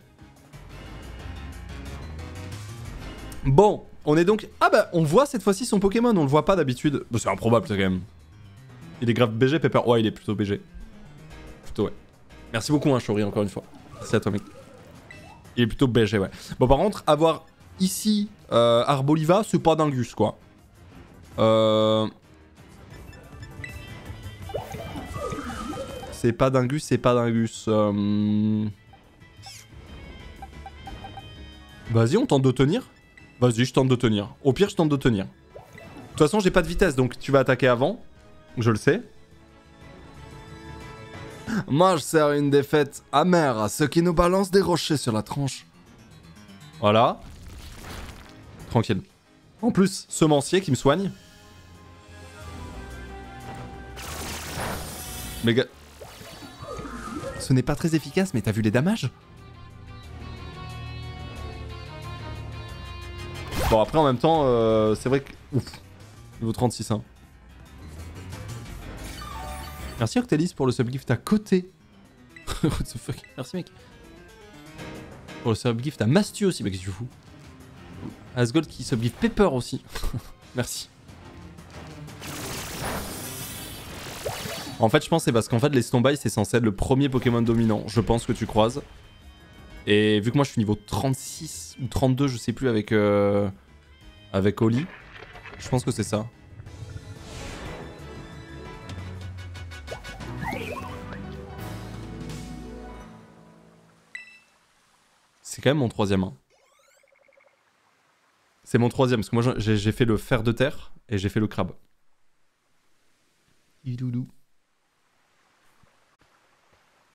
Bon, on est donc... Ah bah, on voit cette fois-ci son Pokémon, on le voit pas d'habitude. Bah, c'est improbable ça quand même. Il est grave B G, Pepper. Ouais, il est plutôt B G. Plutôt, ouais. Merci beaucoup, hein, Chori, encore une fois. Merci à toi, mec. Il est plutôt B G, ouais. Bon, par contre, avoir ici euh, Arboliva, c'est pas dingus, quoi. Euh... C'est pas dingus, c'est pas dingus. Euh... Vas-y, on tente de tenir. Vas-y, je tente de tenir. Au pire, je tente de tenir. De toute façon, j'ai pas de vitesse, donc tu vas attaquer avant. Je le sais. Moi, je sers une défaite amère à ceux qui nous balancent des rochers sur la tronche. Voilà. Tranquille. En plus, semencier qui me soigne. Mais gars... Ce n'est pas très efficace, mais t'as vu les damages? Bon, après, en même temps, euh, c'est vrai que... Ouf. Niveau trente-six, hein. Merci Octalis pour le subgift à côté. What the fuck? Merci mec. Pour le subgift à Mastu aussi, mec, qu'est-ce que tu fous? Asgold qui subgift Pepper aussi. Merci. En fait, je pense que c'est parce qu'en fait, les Stombai, c'est censé être le premier Pokémon dominant. Je pense que tu croises. Et vu que moi, je suis niveau trente-six ou trente-deux, je sais plus, avec, euh, avec Oli, je pense que c'est ça. C'est quand même mon troisième. Hein. C'est mon troisième, parce que moi j'ai fait le fer de terre et j'ai fait le crabe. Idoudou.